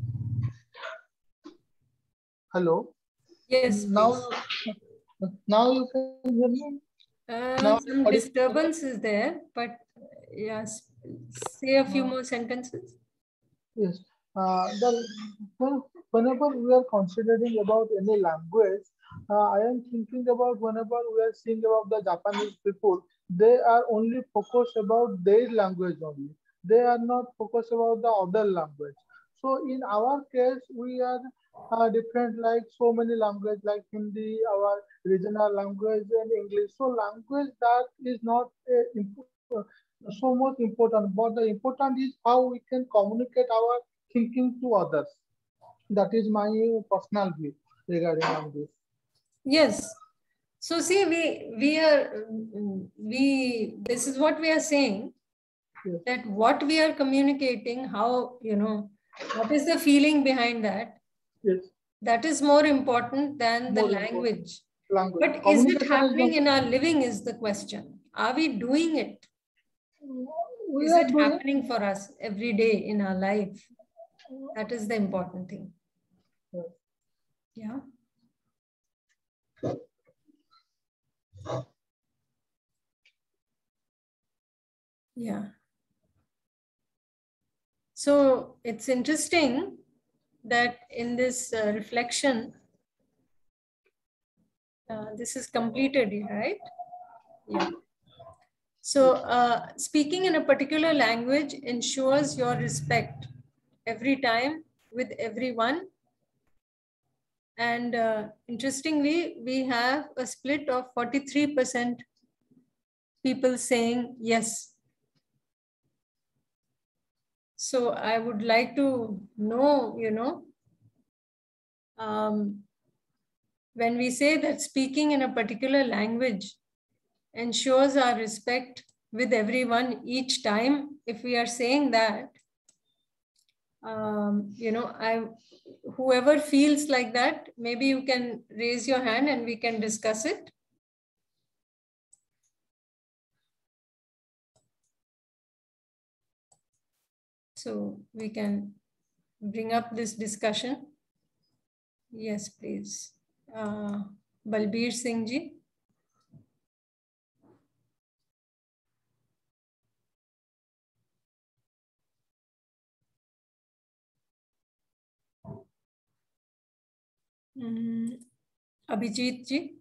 Hello? Yes, now, please. Now you can hear me? Uh, now, some disturbance is there, but yes, say a few uh, more sentences. Yes. Uh, the, whenever we are considering about any language, uh, I am thinking about whenever we are seeing about the Japanese people, they are only focused about their language only. They are not focused about the other language. So in our case, we are uh, different, like so many languages like Hindi, our regional language, and English. So language that is not uh, so much important, but the important is how we can communicate our thinking to others. That is my personal view regarding on this. Yes. So see, we we are we this is what we are saying, Yes. that what we are communicating, how, you know, what is the feeling behind that? Yes. That is more important than the More language. Language. But is it Communication happening is in our living is the question. Are we doing it? we Is are it doing, happening for us every day in our life? That is the important thing. Yes. Yeah. Yeah. So it's interesting that in this uh, reflection, uh, this is completed, right? Yeah. So uh, speaking in a particular language ensures your respect every time with everyone. And uh, interestingly, we have a split of forty-three percent people saying yes. So I would like to know, you know, um, when we say that speaking in a particular language ensures our respect with everyone each time, if we are saying that, um, you know, I, whoever feels like that, maybe you can raise your hand and we can discuss it. So we can bring up this discussion. Yes, please. Uh, Balbir Singh ji. Mm, Abhijit ji.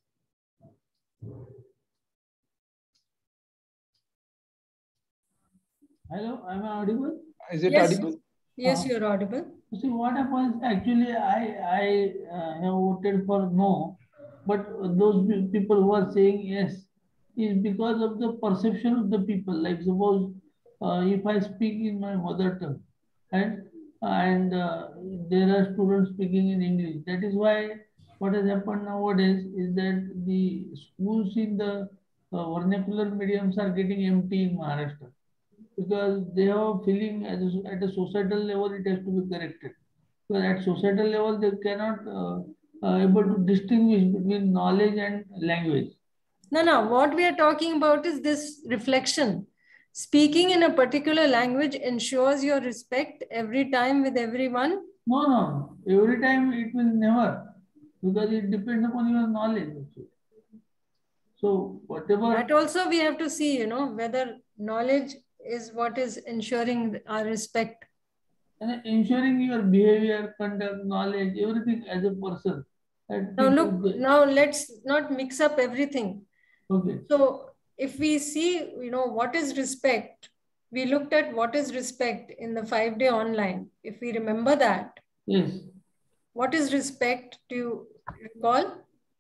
Hello, am I audible? Is it Yes. audible? Yes, Uh, you're audible. See, what happens, actually, I, I uh, have voted for no, but those pe- people who are saying yes is because of the perception of the people. Like suppose uh, if I speak in my mother tongue and, and uh, there are students speaking in English, that is why what has happened nowadays is that the schools in the uh, vernacular mediums are getting empty in Maharashtra, because they have a feeling at a, at a societal level it has to be corrected. Because at societal level they cannot uh, uh, able to distinguish between knowledge and language. No, no, what we are talking about is this reflection. Speaking in a particular language ensures your respect every time with everyone. No, no, every time it will never, because it depends upon your knowledge also. So whatever. That also we have to see, you know, whether knowledge is what is ensuring our respect. And ensuring your behavior, conduct, knowledge, everything as a person. Now look, they... now let's not mix up everything. Okay. So if we see, you know, what is respect, we looked at what is respect in the five day online. If we remember that. Yes. What is respect? Do you recall?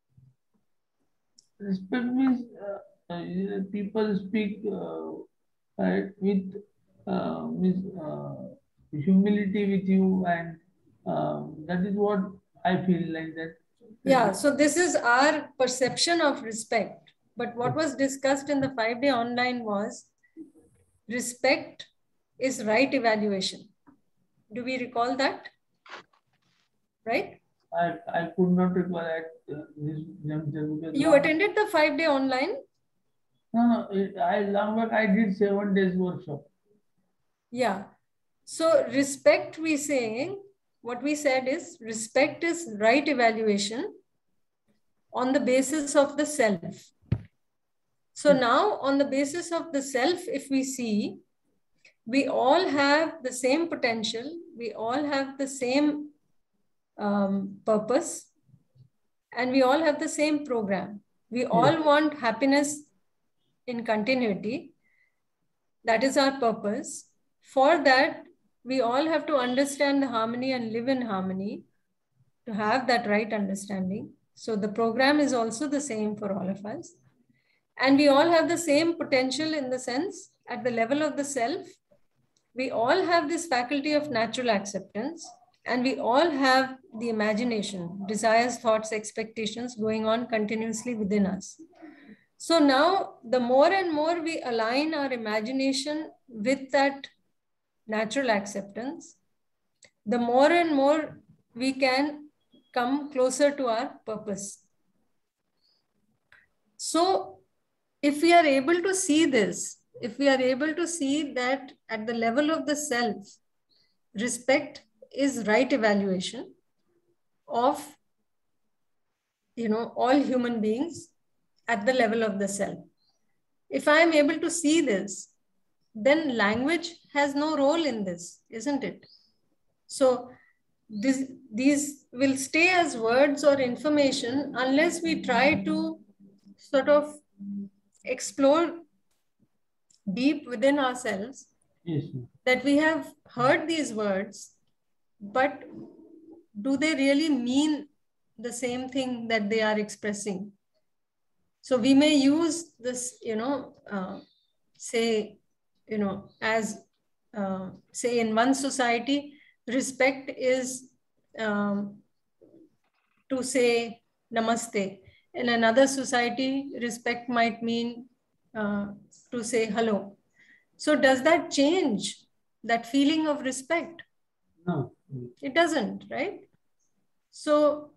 Respect means uh, uh, people speak uh, right, with uh, with uh, humility with you, and uh, that is what I feel like that. Yeah, so this is our perception of respect. But what was discussed in the five day online was respect is right evaluation. Do we recall that? Right? I, I could not recall at uh, this juncture. You attended the five day online? No, no, it, I long back I did seven days workshop. Yeah. So respect, we saying, what we said is respect is right evaluation on the basis of the self. So now on the basis of the self, if we see, we all have the same potential, we all have the same um, purpose, and we all have the same program. We all yes. want happiness in continuity. That is our purpose. For that, we all have to understand the harmony and live in harmony to have that right understanding. So the program is also the same for all of us. And we all have the same potential in the sense at the level of the self. We all have this faculty of natural acceptance, and we all have the imagination, desires, thoughts, expectations going on continuously within us. So now the more and more we align our imagination with that natural acceptance, the more and more we can come closer to our purpose. So if we are able to see this, if we are able to see that at the level of the self, respect is right evaluation of, you know, all human beings at the level of the self. If I am able to see this, then language has no role in this, isn't it? So this, these will stay as words or information unless we try to sort of explore deep within ourselves. Yes. That we have heard these words, but do they really mean the same thing that they are expressing? So we may use this, you know, uh, say, you know, as, uh, say in one society, respect is um, to say namaste. In another society, respect might mean uh, to say hello. So does that change that feeling of respect? No. It doesn't, right? So,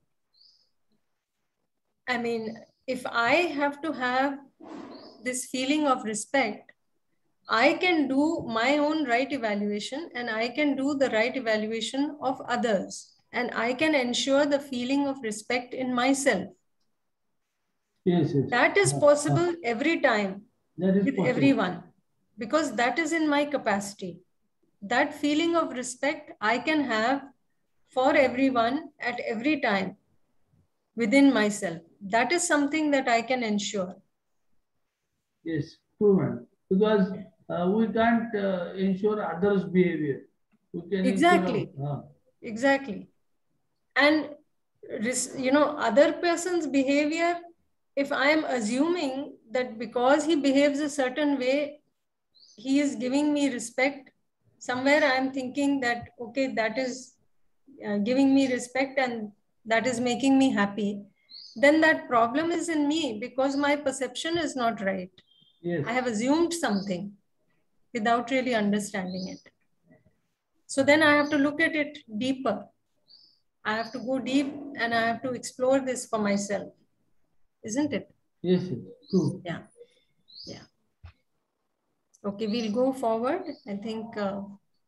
I mean, if I have to have this feeling of respect, I can do my own right evaluation and I can do the right evaluation of others. And I can ensure the feeling of respect in myself. Yes, yes. That is possible every time That is with possible. everyone, because that is in my capacity. That feeling of respect I can have for everyone at every time within myself. That is something that I can ensure. Yes, true, man. Because uh, we can't uh, ensure others' behavior. We can Exactly. ensure, uh, Exactly. And, you know, other person's behavior, if I am assuming that because he behaves a certain way, he is giving me respect, somewhere I am thinking that, okay, that is uh, giving me respect and that is making me happy, then that problem is in me because my perception is not right. yes. I have assumed something without really understanding it. So then I have to look at it deeper. I have to go deep and I have to explore this for myself. Isn't it? Yes, yes, true. Yeah. Yeah. Okay, we'll go forward. I think uh,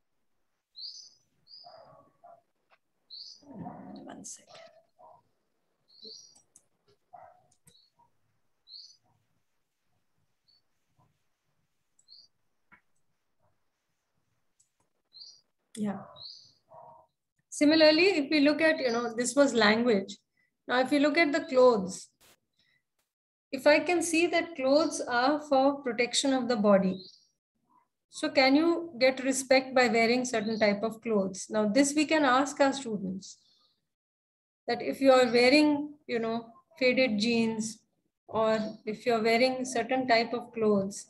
one second. Yeah. Similarly, if we look at, you know, this was language. Now, if you look at the clothes, if I can see that clothes are for protection of the body, so can you get respect by wearing certain type of clothes? Now, this we can ask our students, that if you are wearing, you know, faded jeans, or if you're wearing certain type of clothes,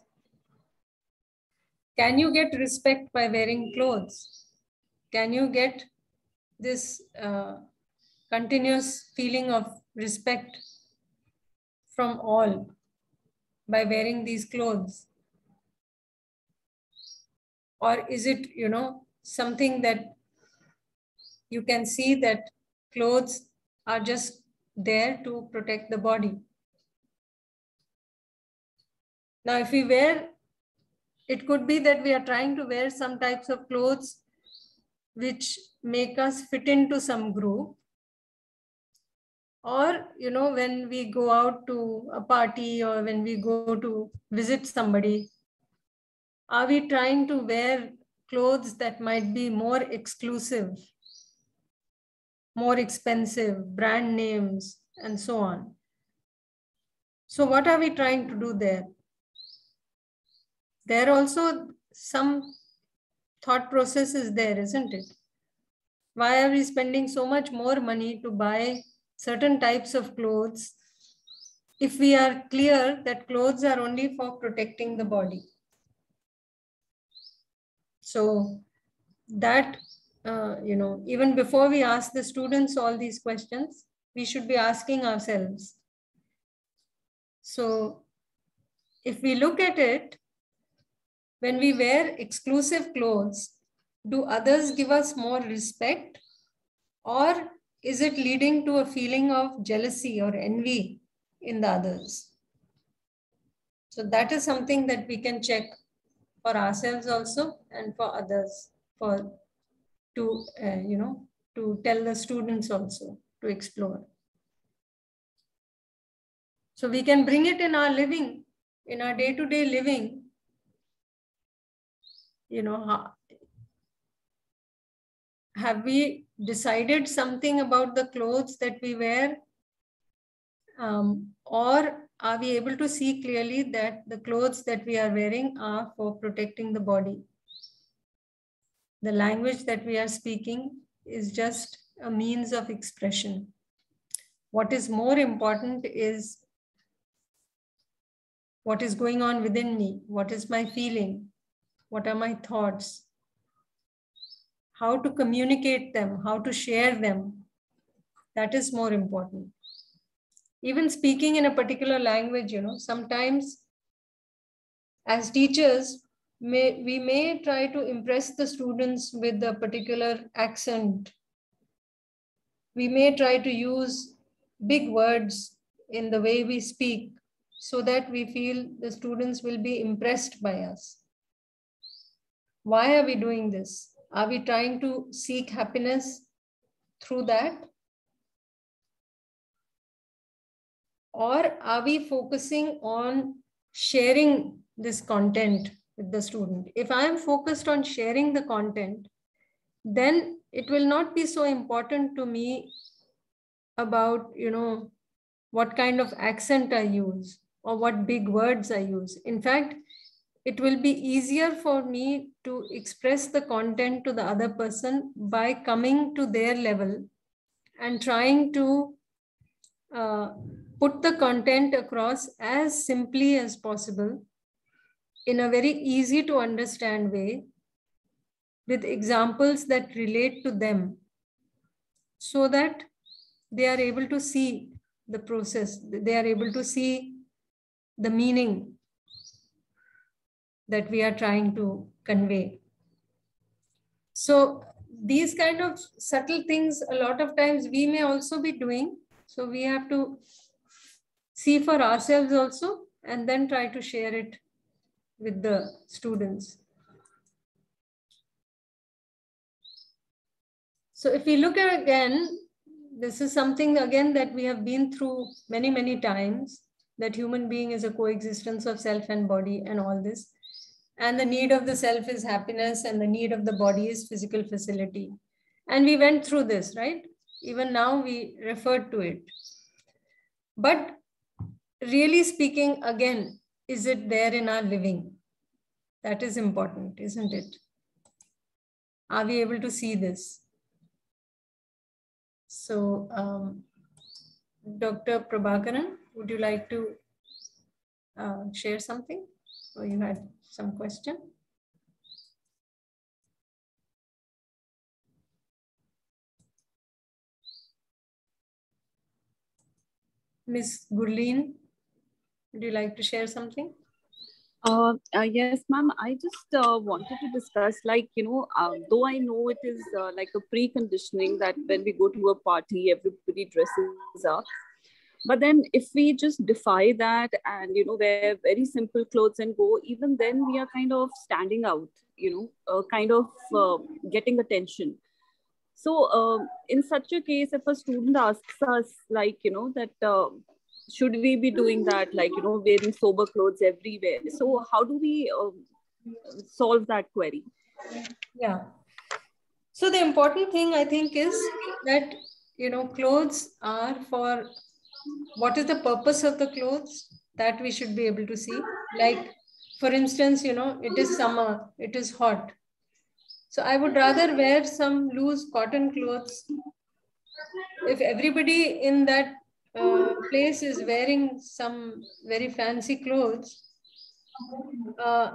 can you get respect by wearing clothes? Can you get this uh, continuous feeling of respect from all by wearing these clothes? Or is it, you know, something that you can see that clothes are just there to protect the body? Now, if we wear, it could be that we are trying to wear some types of clothes which make us fit into some group. Or, you know, when we go out to a party or when we go to visit somebody, are we trying to wear clothes that might be more exclusive, more expensive, brand names, and so on? So what are we trying to do there? There also some thought process is there, isn't it? Why are we spending so much more money to buy certain types of clothes if we are clear that clothes are only for protecting the body? So that, uh, you know, even before we ask the students all these questions, we should be asking ourselves. So if we look at it, when we wear exclusive clothes, do others give us more respect, or is it leading to a feeling of jealousy or envy in the others? So that is something that we can check for ourselves also and for others, for to, uh, you know, to tell the students also to explore. So we can bring it in our living, in our day-to-day living. You know, have we decided something about the clothes that we wear? Um, or are we able to see clearly that the clothes that we are wearing are for protecting the body? The language that we are speaking is just a means of expression. What is more important is what is going on within me, what is my feeling, what are my thoughts, how to communicate them, how to share them. That is more important. Even speaking in a particular language, you know, sometimes as teachers, may, we may try to impress the students with a particular accent. We may try to use big words in the way we speak so that we feel the students will be impressed by us. Why are we doing this? Are we trying to seek happiness through that? Or are we focusing on sharing this content with the student? If I am focused on sharing the content, then it will not be so important to me about, you know, what kind of accent I use or what big words I use. In fact, it will be easier for me to express the content to the other person by coming to their level and trying to uh, put the content across as simply as possible in a very easy to understand way with examples that relate to them so that they are able to see the process, they are able to see the meaning that we are trying to convey. So these kind of subtle things, a lot of times we may also be doing. So we have to see for ourselves also and then try to share it with the students. So if we look at again, this is something again that we have been through many, many times, that human being is a coexistence of self and body and all this. And the need of the self is happiness and the need of the body is physical facility. And we went through this, right? Even now we referred to it. But really speaking, again, is it there in our living? That is important, isn't it? Are we able to see this? So, um, Doctor Prabhakaran, would you like to uh, share something? Or you had some question? Miz Gurleen, would you like to share something? Uh, uh, yes, ma'am. I just uh, wanted to discuss, like, you know, uh, though I know it is uh, like a preconditioning that when we go to a party, everybody dresses up. But then if we just defy that and, you know, wear very simple clothes and go, even then we are kind of standing out, you know, uh, kind of uh, getting attention. So uh, in such a case, if a student asks us, like, you know, that uh, should we be doing that, like, you know, wearing sober clothes everywhere? So how do we uh, solve that query? Yeah. So the important thing, I think, is that, you know, clothes are for, what is the purpose of the clothes? That we should be able to see. Like, for instance, you know, it is summer, it is hot. So I would rather wear some loose cotton clothes. If everybody in that uh, place is wearing some very fancy clothes, uh,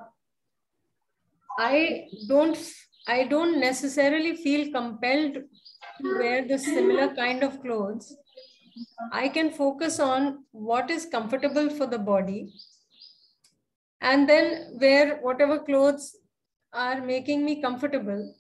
I don't, I don't necessarily feel compelled to wear the similar kind of clothes. I can focus on what is comfortable for the body and then wear whatever clothes are making me comfortable.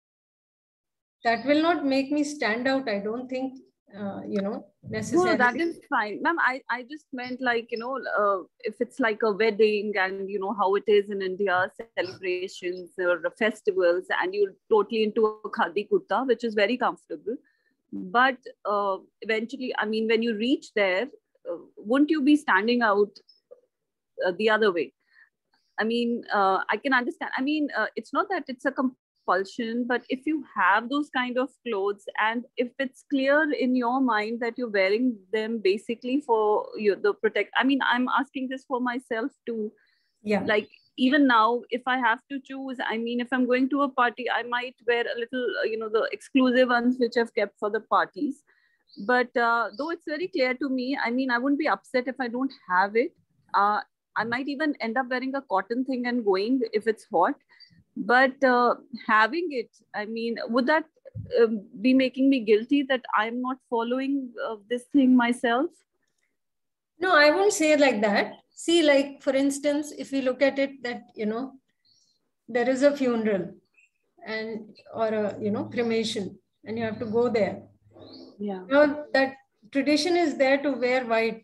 That will not make me stand out, I don't think, uh, you know, necessarily. No, that is fine. Ma'am, I, I just meant like, you know, uh, if it's like a wedding and, you know, how it is in India, celebrations or festivals, and you're totally into a khadi kurta, which is very comfortable. But uh, eventually, I mean, when you reach there, uh, wouldn't you be standing out uh, the other way? I mean, uh, I can understand. I mean, uh, it's not that it's a compulsion, but if you have those kind of clothes and if it's clear in your mind that you're wearing them basically for you, the protect, I mean, I'm asking this for myself too. Yeah. Like even now, if I have to choose, I mean, if I'm going to a party, I might wear a little, uh, you know, the exclusive ones which I've kept for the parties. But uh, though it's very clear to me, I mean, I wouldn't be upset if I don't have it. Uh, I might even end up wearing a cotton thing and going if it's hot. But uh, having it, I mean, would that uh, be making me guilty that I'm not following uh, this thing myself? No, I won't say it like that. See, like, for instance, if we look at it that, you know, there is a funeral and or a, you know, cremation and you have to go there. Yeah. Now, that tradition is there to wear white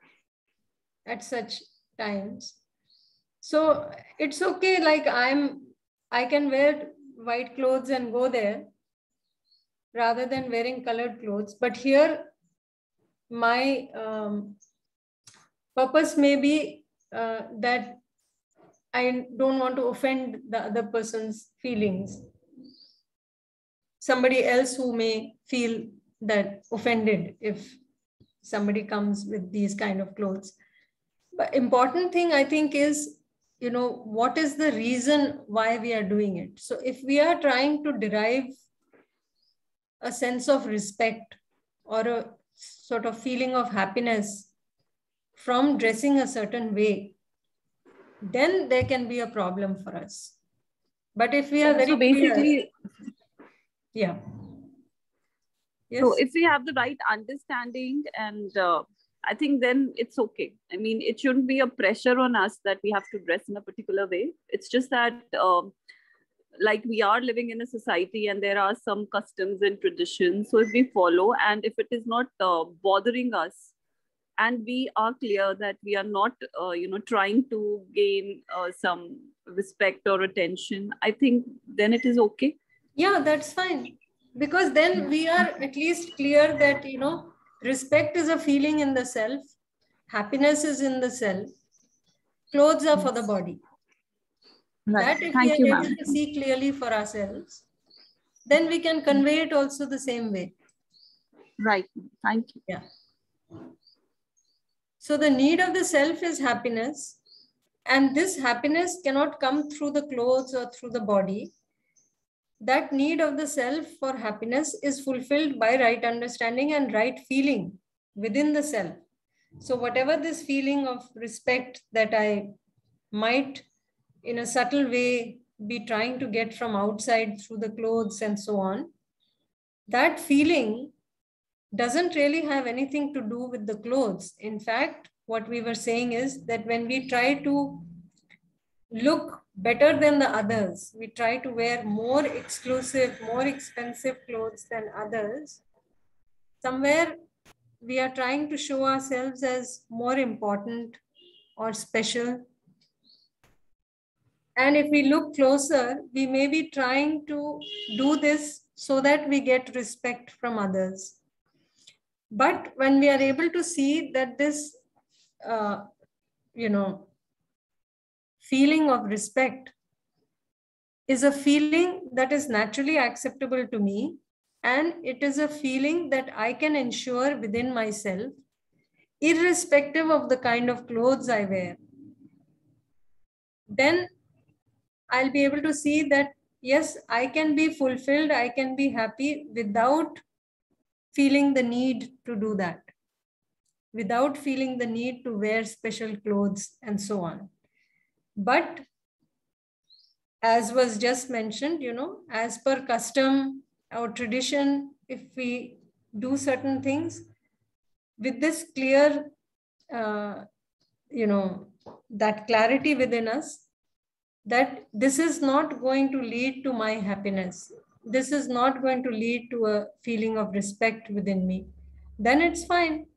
at such times. So it's okay. Like I'm, I can wear white clothes and go there rather than wearing colored clothes. But here, my um, purpose may be uh, that I don't want to offend the other person's feelings. Somebody else who may feel that offended if somebody comes with these kind of clothes. But important thing I think is, you know, what is the reason why we are doing it? So if we are trying to derive a sense of respect or a sort of feeling of happiness from dressing a certain way, then there can be a problem for us. But if we are very so basically, clear, yeah. Yes. So if we have the right understanding, and uh, I think then it's okay. I mean, it shouldn't be a pressure on us that we have to dress in a particular way. It's just that um, like we are living in a society and there are some customs and traditions. So if we follow, and if it is not uh, bothering us, and we are clear that we are not, uh, you know, trying to gain uh, some respect or attention, I think then it is okay. Yeah, that's fine. Because then we are at least clear that, you know, respect is a feeling in the self. Happiness is in the self. Clothes are for the body. Right. That if Thank we you, are able ma'am. to see clearly for ourselves, then we can convey it also the same way. Right. Thank you. Yeah. So the need of the self is happiness. And this happiness cannot come through the clothes or through the body. That need of the self for happiness is fulfilled by right understanding and right feeling within the self. So whatever this feeling of respect that I might in a subtle way be trying to get from outside through the clothes and so on, that feeling doesn't really have anything to do with the clothes. In fact, what we were saying is that when we try to look better than the others, we try to wear more exclusive, more expensive clothes than others, somewhere we are trying to show ourselves as more important or special. And if we look closer, we may be trying to do this so that we get respect from others. But when we are able to see that this, uh, you know, feeling of respect is a feeling that is naturally acceptable to me, and it is a feeling that I can ensure within myself, irrespective of the kind of clothes I wear, then I'll be able to see that, yes, I can be fulfilled, I can be happy without feeling the need to do that, without feeling the need to wear special clothes and so on. But as was just mentioned, you know, as per custom or tradition, if we do certain things with this clear, uh, you know, that clarity within us that this is not going to lead to my happiness. This is not going to lead to a feeling of respect within me. Then it's fine.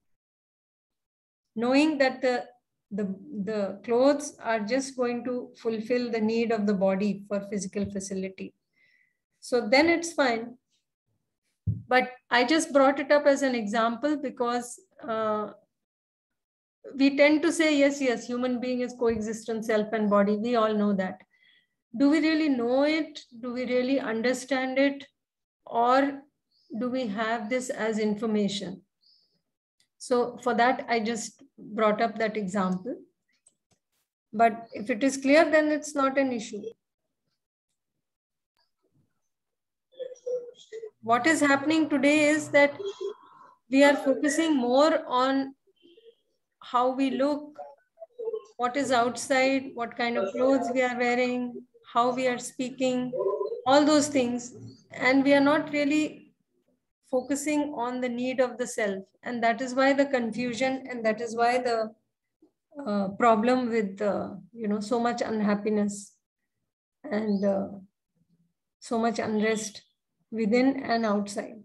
Knowing that the, the, the clothes are just going to fulfill the need of the body for physical facility. So then it's fine. But I just brought it up as an example because uh, we tend to say, yes, yes, human being is coexistent self and body. We all know that. Do we really know it? Do we really understand it? Or do we have this as information? So for that, I just brought up that example. But if it is clear, then it's not an issue. What is happening today is that we are focusing more on how we look, what is outside, what kind of clothes we are wearing, how we are speaking, all those things. And we are not really focusing on the need of the self. And that is why the confusion, and that is why the uh, problem with, uh, you know, so much unhappiness and uh, so much unrest within and outside.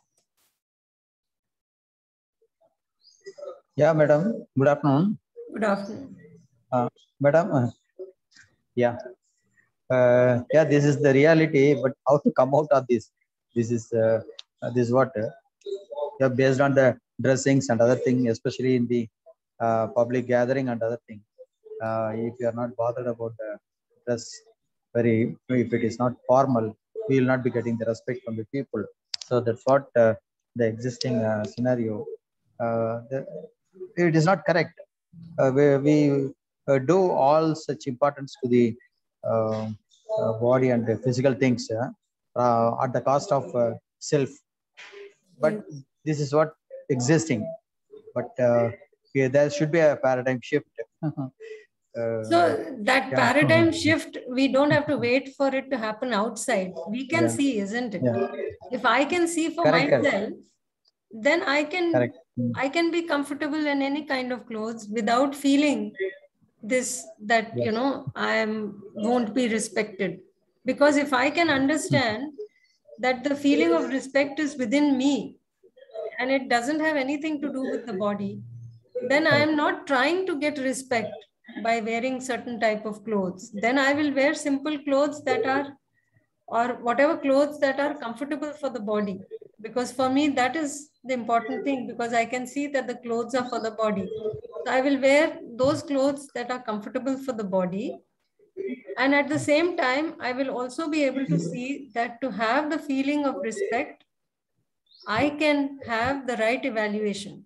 Yeah, madam. Good afternoon. Good afternoon. Uh, madam, uh, yeah. Uh, yeah, this is the reality, but how to come out of this? This is uh, uh, this is what uh, yeah, based on the dressings and other thing, especially in the uh, public gathering and other thing. Uh, if you are not bothered about the dress, very if it is not formal, we will not be getting the respect from the people. So that's what uh, the existing uh, scenario. Uh, the, it is not correct. Uh, we we uh, do all such importance to the uh, uh, body and the physical things uh, uh, at the cost of uh, self. But this is what existing. But uh, yeah, there should be a paradigm shift. uh, so that yeah. paradigm shift, we don't have to wait for it to happen outside. We can yeah. see, isn't it? Yeah. If I can see for correct, myself, correct. then I can correct. I can be comfortable in any kind of clothes without feeling this, that, yes. you know, I am won't be respected. Because if I can understand that the feeling of respect is within me and it doesn't have anything to do with the body, then I am not trying to get respect by wearing certain type of clothes. Then I will wear simple clothes that are, or whatever clothes that are comfortable for the body. Because for me, that is the important thing, because I can see that the clothes are for the body. So I will wear those clothes that are comfortable for the body. And at the same time, I will also be able to see that to have the feeling of respect, I can have the right evaluation.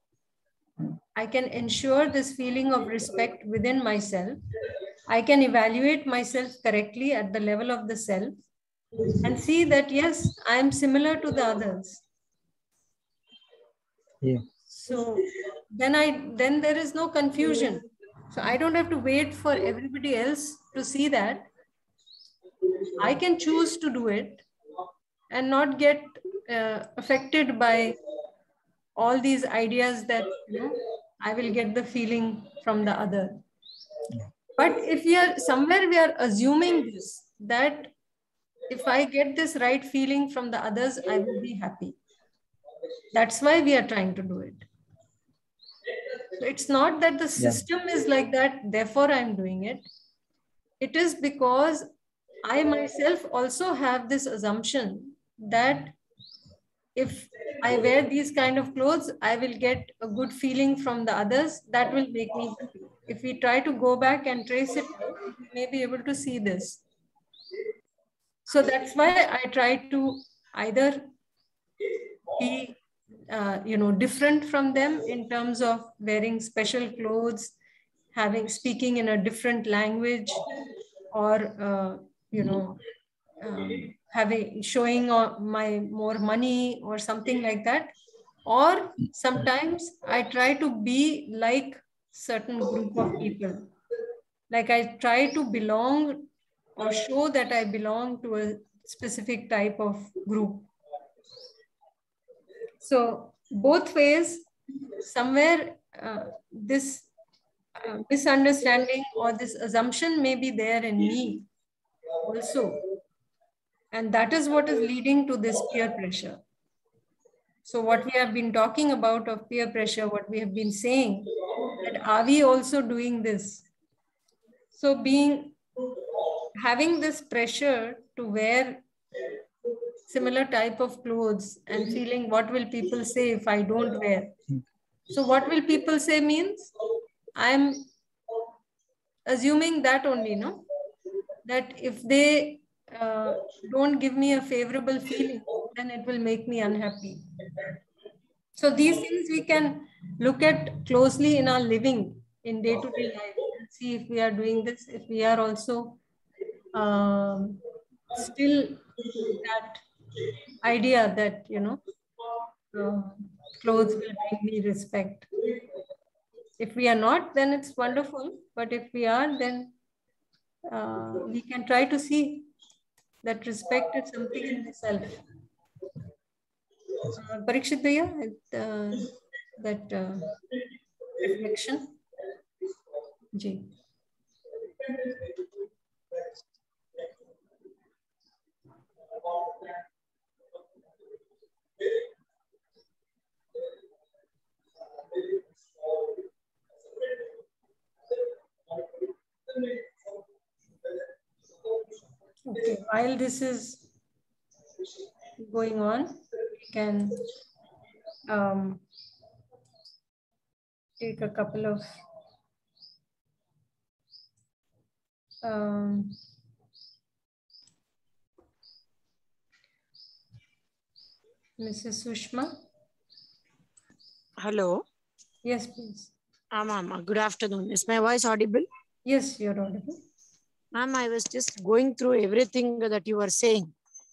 I can ensure this feeling of respect within myself. I can evaluate myself correctly at the level of the self and see that, yes, I am similar to the others. Yeah. So then I then there is no confusion. So I don't have to wait for everybody else to see that. I can choose to do it and not get uh, affected by all these ideas that, you know, I will get the feeling from the other. But if we are somewhere, we are assuming this, that if I get this right feeling from the others, I will be happy. That's why we are trying to do it. So it's not that the system yeah. is like that, therefore I'm doing it. It is because I myself also have this assumption that if I wear these kind of clothes, I will get a good feeling from the others. That will make me happy. If we try to go back and trace it out, we may be able to see this. So that's why I try to either be, uh, you know, different from them in terms of wearing special clothes, having speaking in a different language, or uh, you know, um, having showing my more money or something like that. Or sometimes I try to be like certain group of people. Like I try to belong or show that I belong to a specific type of group. So both ways, somewhere uh, this uh, misunderstanding or this assumption may be there in me also. And that is what is leading to this peer pressure. So what we have been talking about of peer pressure, what we have been saying, that are we also doing this? So being, having this pressure to wear similar type of clothes and feeling what will people say if I don't wear. So what will people say means I'm assuming that only, no? That if they uh, don't give me a favorable feeling, then it will make me unhappy. So these things we can look at closely in our living, in day-to-day life, and see if we are doing this, if we are also um, still that idea that, you know, uh, clothes will bring me respect. If we are not, then it's wonderful. But if we are, then uh, we can try to see that respect is something in the self. Uh, Parikshit Bhaiya, uh, that uh, reflection. Ji. Okay, while this is going on, we can um, take a couple of um, Missus Sushma. Hello. Yes, please. Ah, ma'am. Good afternoon. Is my voice audible? Yes, you're audible. Ma'am, I was just going through everything that you were saying.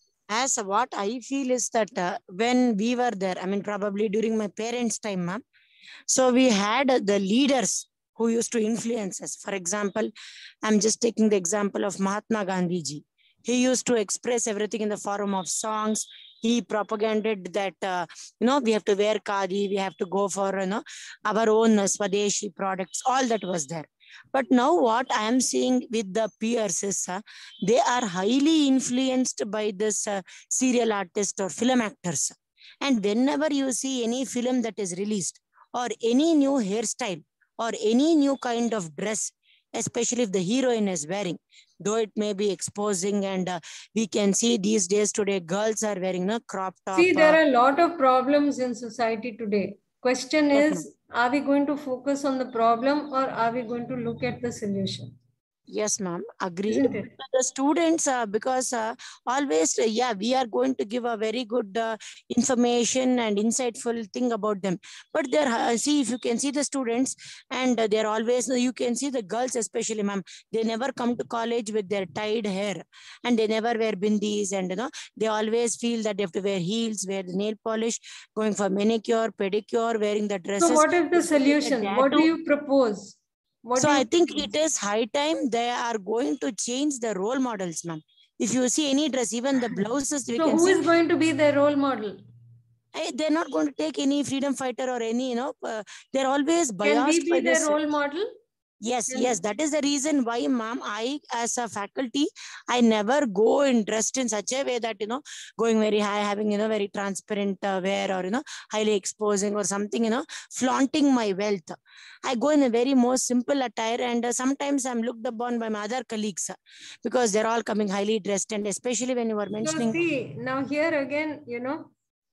As what I feel is that uh, when we were there, I mean, probably during my parents' time, ma'am, so we had uh, the leaders who used to influence us. For example, I'm just taking the example of Mahatma Gandhi ji. He used to express everything in the form of songs. He propagated that, uh, you know, we have to wear khadi, we have to go for, you know, our own uh, Swadeshi products, all that was there. But now what I am seeing with the peers is uh, they are highly influenced by this uh, serial artist or film actors. And whenever you see any film that is released or any new hairstyle or any new kind of dress, especially if the heroine is wearing, though it may be exposing, and uh, we can see these days today girls are wearing a crop top. See, there are a lot of problems in society today. Question Yes, is, are we going to focus on the problem or are we going to look at the solution? Yes, ma'am. Agreed. Isn't it? The students, uh, because uh, always, uh, yeah, we are going to give a very good uh, information and insightful thing about them. But they're, uh, see, if you can see the students, and uh, they're always, you can see the girls especially, ma'am, they never come to college with their tied hair, and they never wear bindis, and you know, they always feel that they have to wear heels, wear the nail polish, going for manicure, pedicure, wearing the dresses. So what is the solution? What do you propose? What so you I think it is high time they are going to change the role models, ma'am. If you see any dress, even the blouses, we so can who see, is going to be their role model? They're not going to take any freedom fighter or any, you know, uh, they're always biased. Can we be by their this. role model? Yes, Can yes, that is the reason why, ma'am, I, as a faculty, I never go in dressed in such a way that, you know, going very high, having, you know, very transparent uh, wear, or, you know, highly exposing or something, you know, flaunting my wealth. I go in a very most simple attire, and uh, sometimes I'm looked upon by my other colleagues uh, because they're all coming highly dressed, and especially when you were mentioning. So see, now here again, you know,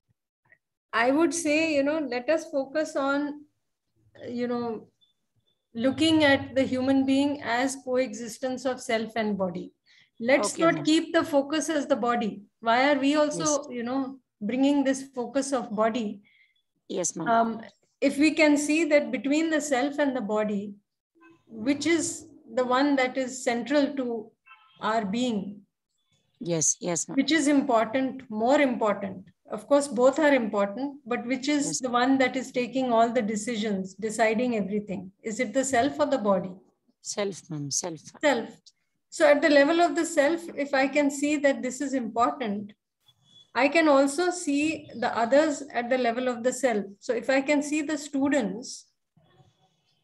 I would say, you know, let us focus on, you know, looking at the human being as coexistence of self and body. Let's Okay, not ma'am. keep the focus as the body. Why are we also, Yes. you know, bringing this focus of body? Yes, ma'am. Um, if we can see that between the self and the body, which is the one that is central to our being, Yes, yes, ma'am. which is important, more important. Of course, both are important, but which is Yes. the one that is taking all the decisions, deciding everything? Is it the self or the body? Self, ma'am, self. Self. So at the level of the self, if I can see that this is important, I can also see the others at the level of the self. So if I can see the students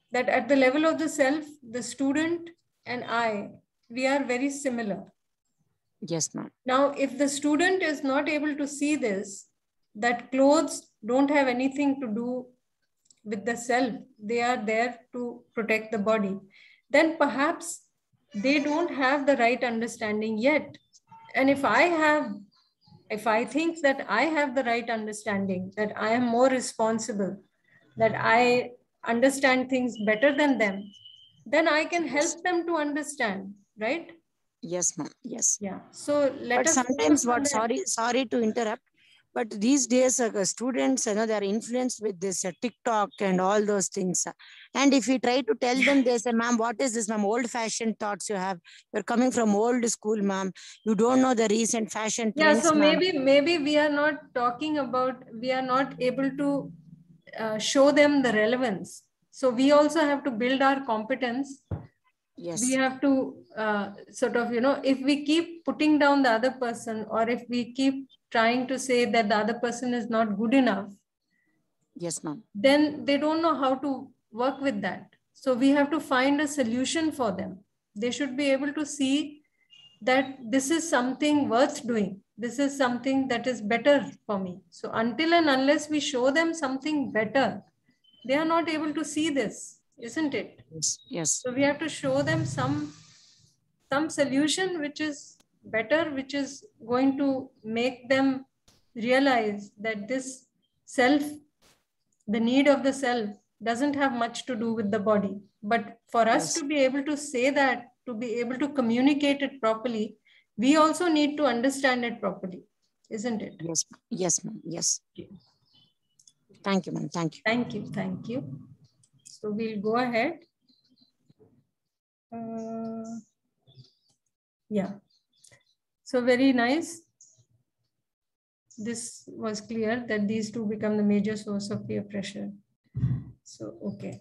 that at the level of the self, the student and I, we are very similar. Yes, ma'am. Now, if the student is not able to see this, that clothes don't have anything to do with the self, they are there to protect the body, then perhaps they don't have the right understanding yet. And if I have, if I think that I have the right understanding, that I am more responsible, that I understand things better than them, then I can help them to understand, right? Yes, ma'am. Yes. Yeah. So let but us sometimes what, sorry, sorry to interrupt, but these days uh, students, you know, they are influenced with this uh, TikTok and all those things. And if we try to tell them, they say, ma'am, what is this, ma'am? Old fashioned thoughts you have. You're coming from old school, ma'am. You don't know the recent fashion trends. Yeah. So maybe, maybe we are not talking about, we are not able to uh, show them the relevance. So we also have to build our competence. Yes. We have to uh, sort of, you know, if we keep putting down the other person, or if we keep trying to say that the other person is not good enough, yes, ma'am, then they don't know how to work with that. So we have to find a solution for them. They should be able to see that this is something worth doing. This is something that is better for me. So until and unless we show them something better, they are not able to see this, isn't it? Yes. Yes. So we have to show them some, some solution which is better, which is going to make them realize that this self, the need of the self, doesn't have much to do with the body. But for us yes. to be able to say that, to be able to communicate it properly, we also need to understand it properly, isn't it? Yes, yes, ma'am. Yes. Thank you, ma'am. Thank you. Thank you. Thank you. So we'll go ahead. Uh, yeah. So very nice. This was clear that these two become the major source of peer pressure. So, okay.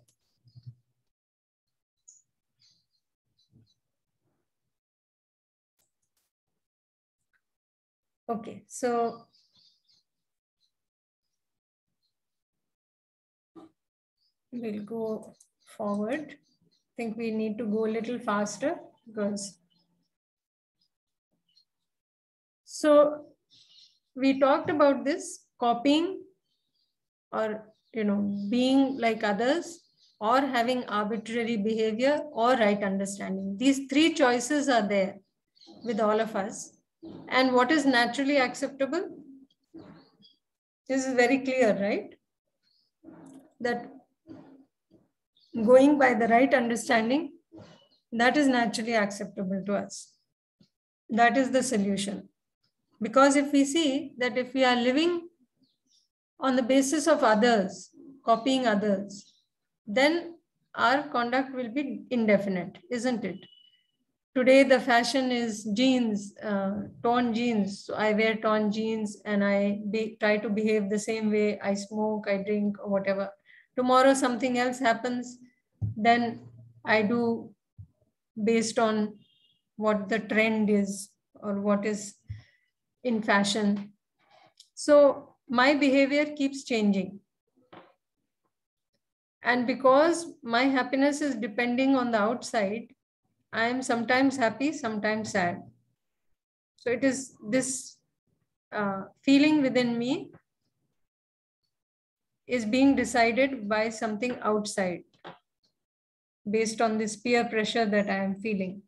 Okay, so we'll go forward. I think we need to go a little faster because so we talked about this copying, or you know, being like others, or having arbitrary behavior, or right understanding. These three choices are there with all of us. And what is naturally acceptable? This is very clear, right? That going by the right understanding, that is naturally acceptable to us. That is the solution. Because if we see that if we are living on the basis of others, copying others, then our conduct will be indefinite, isn't it? Today, the fashion is jeans, uh, torn jeans. So I wear torn jeans and I be, try to behave the same way. I smoke, I drink, or whatever. Tomorrow, something else happens. Then I do based on what the trend is or what is in fashion. So my behavior keeps changing. And because my happiness is depending on the outside, I am sometimes happy, sometimes sad. So it is this uh, feeling within me is being decided by something outside based on this peer pressure that I am feeling.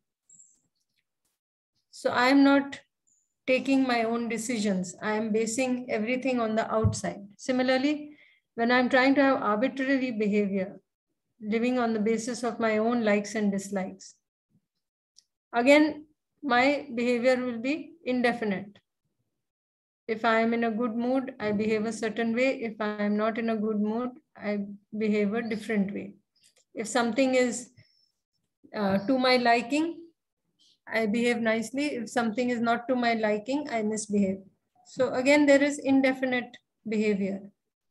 So I am not taking my own decisions. I am basing everything on the outside. Similarly, when I'm trying to have arbitrary behavior, living on the basis of my own likes and dislikes, again, my behavior will be indefinite. If I am in a good mood, I behave a certain way. If I am not in a good mood, I behave a different way. If something is uh, to my liking, I behave nicely. If something is not to my liking, I misbehave. So again, there is indefinite behavior.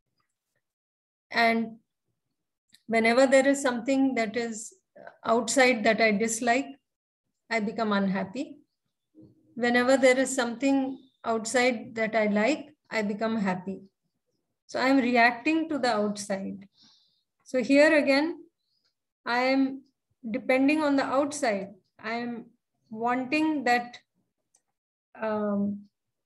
And whenever there is something that is outside that I dislike, I become unhappy. Whenever there is something outside that I like, I become happy. So I'm reacting to the outside. So here again, I am depending on the outside. I am wanting that um,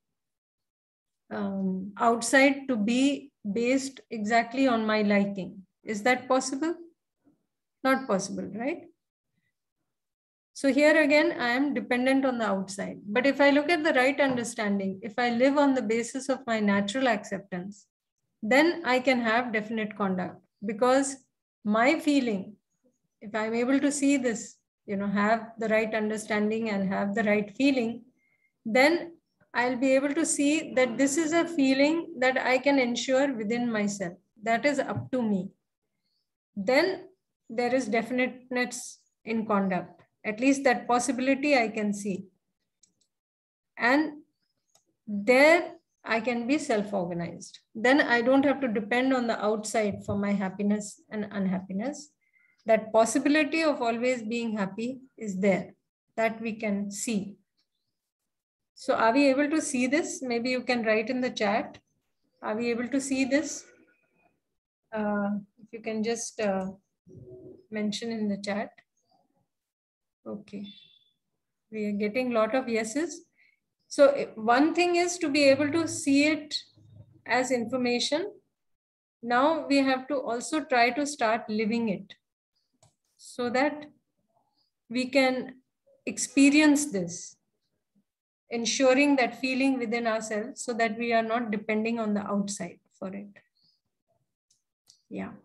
um, outside to be based exactly on my liking. Is that possible? Not possible, right? So here again, I am dependent on the outside. But if I look at the right understanding, if I live on the basis of my natural acceptance, then I can have definite conduct, because my feeling, if I'm able to see this, you know, have the right understanding and have the right feeling, then I'll be able to see that this is a feeling that I can ensure within myself. That is up to me. Then there is definiteness in conduct. At least that possibility I can see. And there I can be self-organized. Then I don't have to depend on the outside for my happiness and unhappiness. That possibility of always being happy is there, that we can see. So are we able to see this? Maybe you can write in the chat. Are we able to see this? Uh, if you can just uh, mention in the chat. Okay. We are getting a lot of yeses. So one thing is to be able to see it as information. Now we have to also try to start living it, so that we can experience this, ensuring that feeling within ourselves, so that we are not depending on the outside for it. Yeah.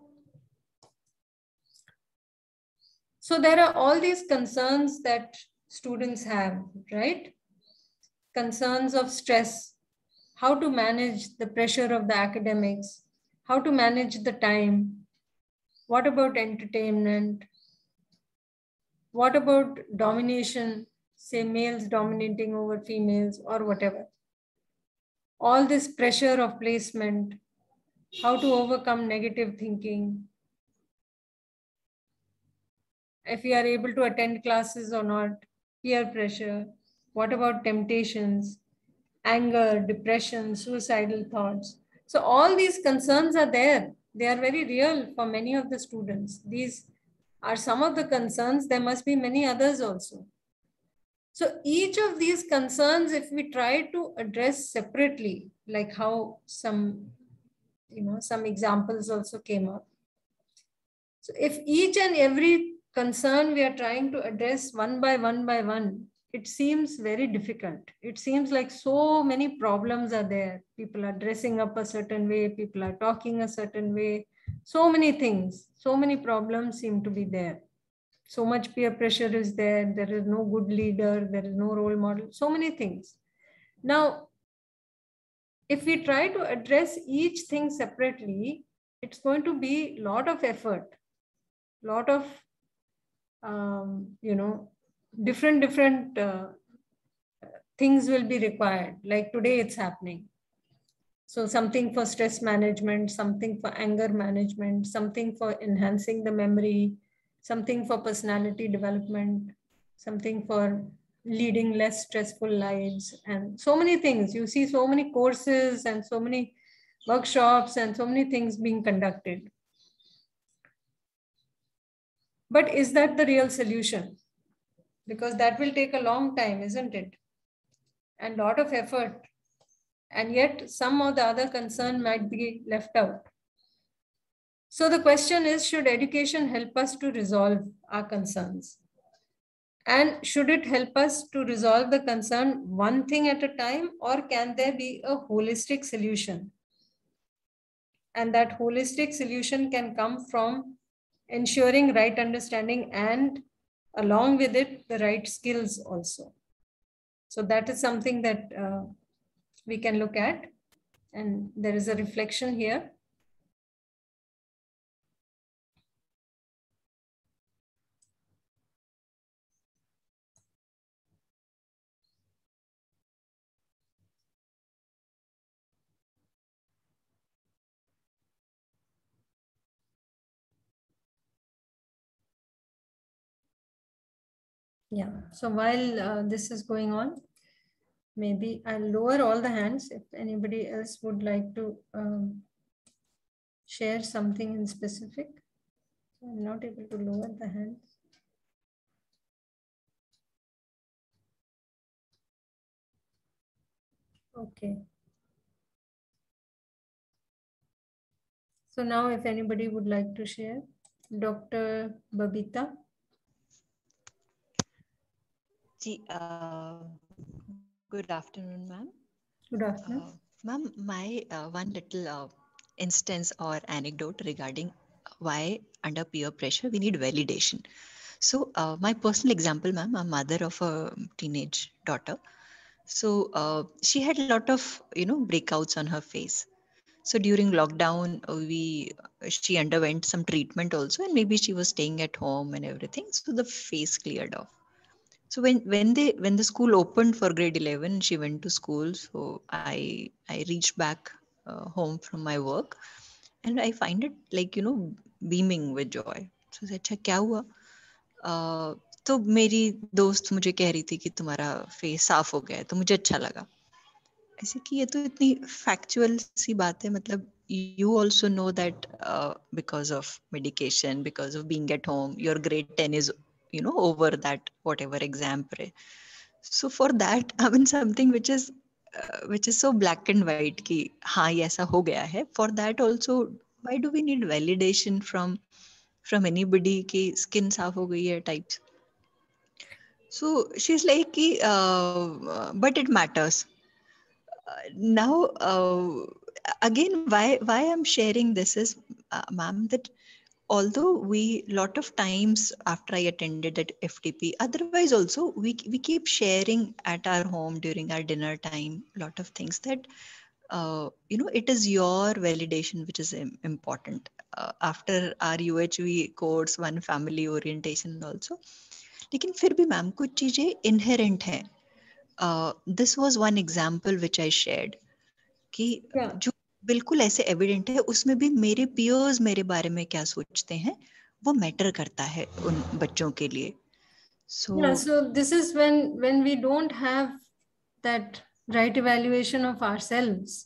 So there are all these concerns that students have, right? Concerns of stress, how to manage the pressure of the academics, how to manage the time, what about entertainment, what about domination, say males dominating over females or whatever. All this pressure of placement, how to overcome negative thinking, if we are able to attend classes or not, peer pressure, what about temptations, anger, depression, suicidal thoughts. So all these concerns are there. They are very real for many of the students. These are some of the concerns. There must be many others also. So each of these concerns, if we try to address separately, like how some, you know, some examples also came up. So if each and every concern we are trying to address one by one by one, it seems very difficult. It seems like so many problems are there. People are dressing up a certain way, people are talking a certain way, so many things, so many problems seem to be there. So much peer pressure is there, there is no good leader, there is no role model, so many things. Now, if we try to address each thing separately, it's going to be a lot of effort, lot of um, you know, different, different uh, things will be required. Like today it's happening. So something for stress management, something for anger management, something for enhancing the memory, something for personality development, something for leading less stressful lives, and so many things. You see so many courses and so many workshops and so many things being conducted. But is that the real solution? Because that will take a long time, isn't it? And a lot of effort. And yet some of the other concern might be left out. So the question is, should education help us to resolve our concerns? And should it help us to resolve the concern one thing at a time, or can there be a holistic solution? And that holistic solution can come from ensuring right understanding and along with it, the right skills also. So that is something that uh, we can look at. And there is a reflection here. Yeah, so while uh, this is going on, maybe I'll lower all the hands if anybody else would like to um, share something in specific. I'm not able to lower the hands. Okay. So now if anybody would like to share, Doctor Babita. Uh, good afternoon, ma'am. Good afternoon. Uh, ma'am, my uh, one little uh, instance or anecdote regarding why under peer pressure we need validation. So uh, my personal example, ma'am, I'm a mother of a teenage daughter. So uh, she had a lot of, you know, breakouts on her face. So during lockdown, uh, we she underwent some treatment also, and maybe she was staying at home and everything. So the face cleared off. So when when they when the school opened for grade eleven, she went to school. So I I reached back uh, home from my work, and I find it like, you know, beaming with joy. So अच्छा क्या हुआ? Uh, तो मेरी दोस्त मुझे कह रही थी कि तुम्हारा फेस साफ हो गया है, तो मुझे अच्छा लगा. ऐसे कि ये तो इतनी फैक्चुअल सी बात है. मतलब you also know that uh, because of medication, because of being at home, your grade ten is, you know, over that whatever exam pre. So for that, I mean something which is uh, which is so black and white कि हाँ ये ऐसा हो गया है. For that also, why do we need validation from from anybody कि skin साफ हो गई है types? So she's like कि uh, but it matters. Uh, now uh, again, why why I'm sharing this is, uh, ma'am, that although we lot of times after I attended that F T P, otherwise also we we keep sharing at our home during our dinner time a lot of things that uh, you know, it is your validation which is im- important. Uh, after our U H V course, one family orientation also, लेकिन फिर भी ma'am कुछ चीजें inherent हैं. Uh, this was one example which I shared कि Yeah. जो बिल्कुल ऐसे एविडेंट है, उसमें भी मेरे पियर्स मेरे बारे में क्या सोचते हैं वो मैटर करता है उन बच्चों के लिए. So Yeah, so this is when when we don't have that right evaluation of ourselves,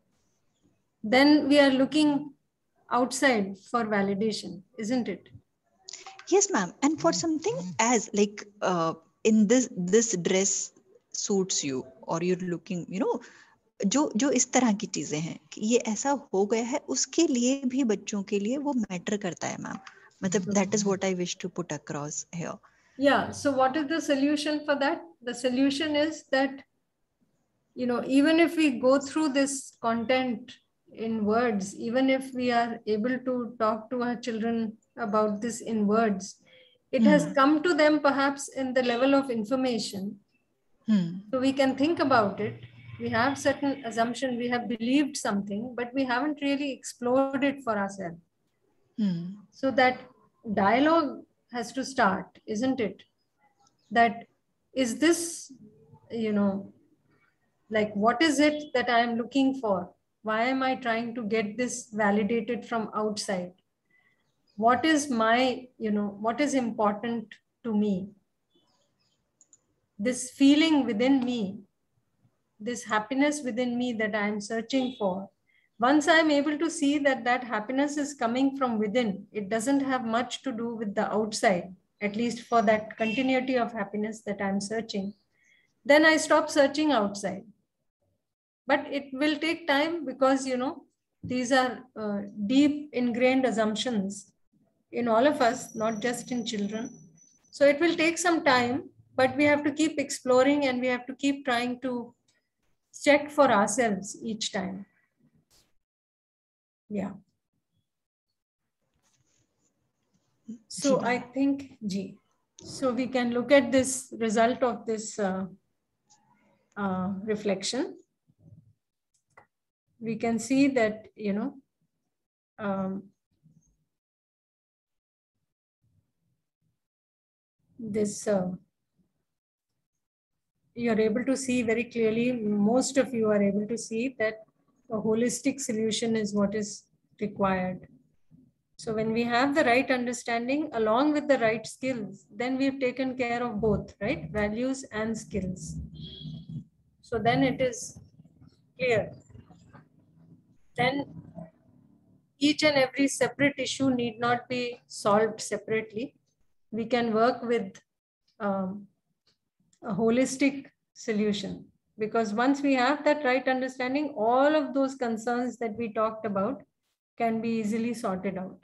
then we are looking outside for validation, isn't it? yes ma'am, and for something as like uh, in this this dress suits you, or you're looking, you know, जो जो इस तरह की चीजें हैं कि ये ऐसा हो गया है, उसके लिए भी बच्चों के लिए वो मैटर करता है मैम. मतलब that is what I wish to put across here. Yeah, so what is the solution for that? The solution is that, you know, even if we go through this content in words, even if we are able to talk to our children about this in words, it has Hmm. come to them perhaps in the level of information. Hmm. So we can think about it. We have certain assumption, we have believed something, but we haven't really explored it for ourselves. Hmm. So that dialogue has to start, isn't it? That is this, you know, like what is it that I am looking for? Why am I trying to get this validated from outside? What is my, you know, what is important to me? This feeling within me, this happiness within me that I am searching for. Once I'm able to see that that happiness is coming from within, it doesn't have much to do with the outside, at least for that continuity of happiness that I'm searching, then I stop searching outside. But it will take time because, you know, these are uh, deep ingrained assumptions in all of us, not just in children. So it will take some time, but we have to keep exploring and we have to keep trying to check for ourselves each time. Yeah. So I think, G. So we can look at this result of this uh, uh, reflection. We can see that, you know, um, this, uh, you're able to see very clearly, most of you are able to see that a holistic solution is what is required. So when we have the right understanding along with the right skills, then we've taken care of both, right? Values and skills. So then it is clear. Then each and every separate issue need not be solved separately. We can work with um, a holistic solution, because once we have that right understanding, all of those concerns that we talked about can be easily sorted out.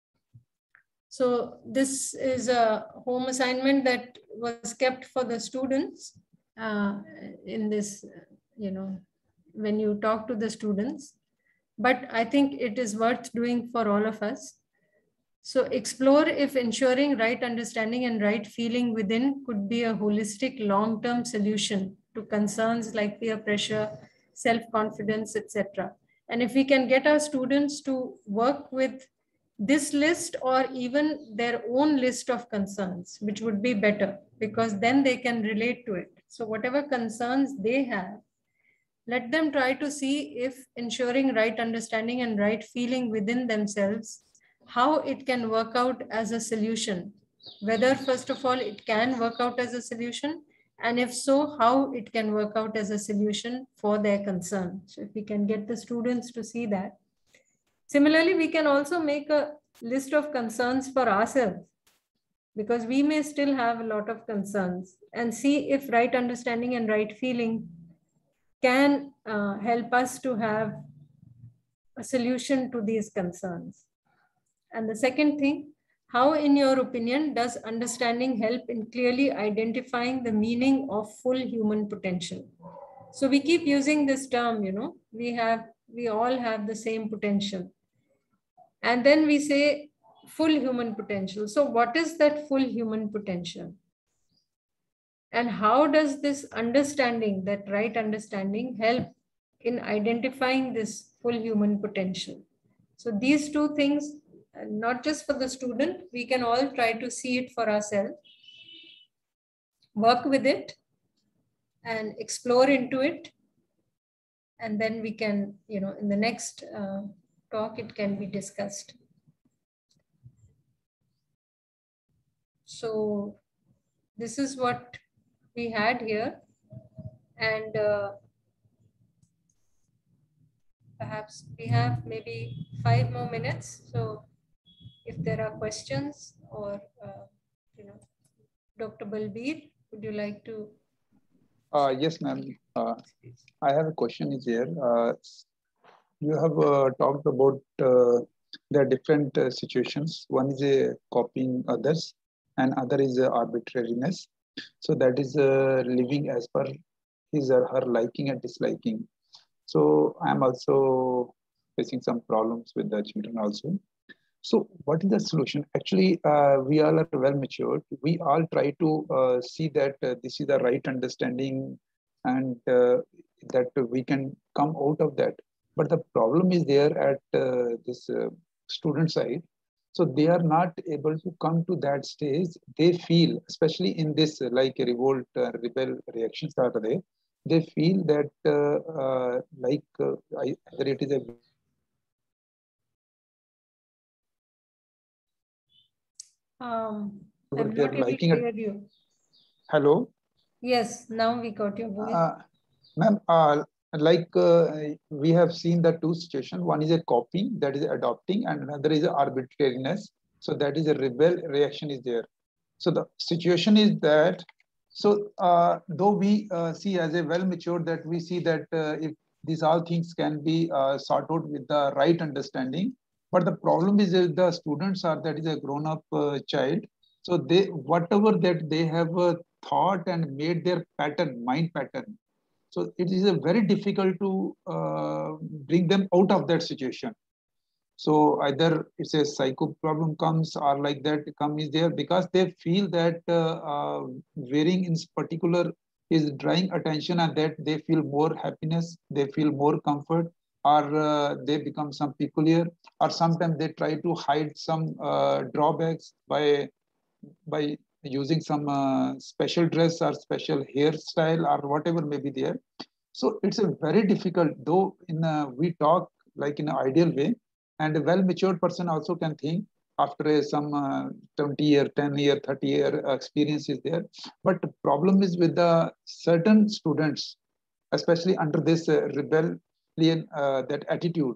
So this is a home assignment that was kept for the students uh, in this, you know, when you talk to the students, but I think it is worth doing for all of us. So explore if ensuring right understanding and right feeling within could be a holistic long-term solution to concerns like peer pressure, self-confidence, et cetera. And if we can get our students to work with this list or even their own list of concerns, which would be better, because then they can relate to it. So whatever concerns they have, let them try to see if ensuring right understanding and right feeling within themselves, how it can work out as a solution, whether first of all it can work out as a solution, and if so, how it can work out as a solution for their concern. So if we can get the students to see that. Similarly, we can also make a list of concerns for ourselves, because we may still have a lot of concerns, and see if right understanding and right feeling can uh, help us to have a solution to these concerns. And the second thing, how in your opinion does understanding help in clearly identifying the meaning of full human potential? So we keep using this term, you know, we have, we all have the same potential. And then we say full human potential. So what is that full human potential? And how does this understanding, that right understanding, help in identifying this full human potential? So these two things, not just for the student, we can all try to see it for ourselves, work with it and explore into it. And then we can, you know, in the next uh, talk, it can be discussed. So this is what we had here. And uh, perhaps we have maybe five more minutes. So if there are questions, or, uh, you know, Doctor Balbir, would you like to? Uh, yes, ma'am. Uh, I have a question is here. Uh, you have uh, talked about uh, there are different uh, situations. One is uh, copying others, and other is uh, arbitrariness. So that is uh, living as per his or her liking and disliking. So I am also facing some problems with the children also. So what is the solution? Actually, uh, we all are well matured. We all try to uh, see that uh, this is the right understanding, and uh, that we can come out of that. But the problem is there at uh, this uh, student side. So they are not able to come to that stage. They feel, especially in this uh, like a revolt, uh, rebel reactions are there. They feel that uh, uh, like uh, either it is a Um, I'm not able to hear you. Hello. Yes, now we got your voice. Uh, Ma'am, uh, like uh, we have seen the two situations. One is a copying, that is adopting, and another is arbitrariness. So that is a rebel reaction is there. So the situation is that, so uh, though we uh, see as a well matured that we see that uh, if these all things can be uh, sorted out with the right understanding, but the problem is that the students are, that is a grown up uh, child. So they, whatever that they have uh, thought and made their pattern, mind pattern. So it is a very difficult to uh, bring them out of that situation. So either it's a psycho problem comes, or like that come is there because they feel that uh, uh, wearing in particular is drawing attention, and that they feel more happiness, they feel more comfort, or uh, they become some peculiar, or sometimes they try to hide some uh, drawbacks by by using some uh, special dress or special hairstyle or whatever may be there. So it's a very difficult, though in a, we talk like in an ideal way, and a well-matured person also can think after a, some uh, twenty year, ten year, thirty year experience is there. But the problem is with the certain students, especially under this uh, rebellion, uh, that attitude.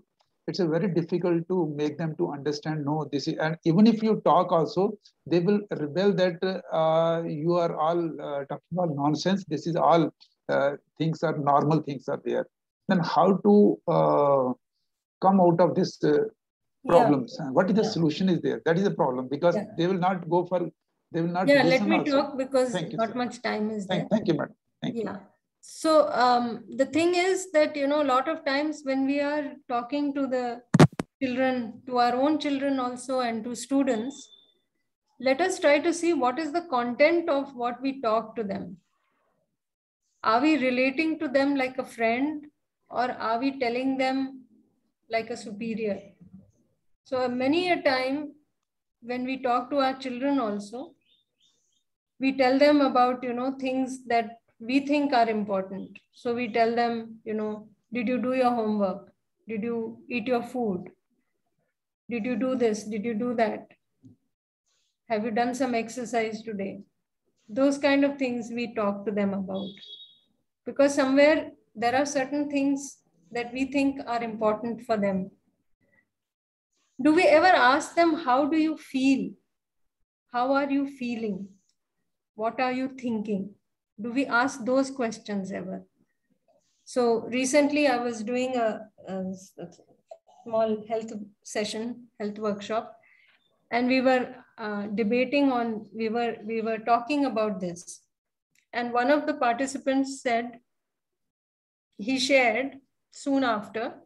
it's a very difficult to make them to understand, no, this is, and even if you talk also, they will rebel that uh, you are all uh, talking about nonsense. This is all uh, things are normal things are there. Then how to uh, come out of this uh, problems? Yeah. What is the yeah. solution is there? That is the problem, because yeah. they will not go for, they will not yeah, listen let me also. talk because thank you, not sir. much time is thank, there. Thank you, madam. Thank yeah. you. So um, the thing is that, you know, a lot of times when we are talking to the children, to our own children also, and to students, let us try to see what is the content of what we talk to them. Are we relating to them like a friend, or are we telling them like a superior? So many a time when we talk to our children also, we tell them about, you know, things that we think are important. So we tell them, you know, did you do your homework? Did you eat your food? Did you do this? Did you do that? Have you done some exercise today? Those kind of things we talk to them about. Because somewhere there are certain things that we think are important for them. Do we ever ask them, how do you feel? How are you feeling? What are you thinking? Do we ask those questions ever? So recently I was doing a, a, a small health session, health workshop, and we were uh, debating on, we were, we were talking about this. And one of the participants said, he shared soon after,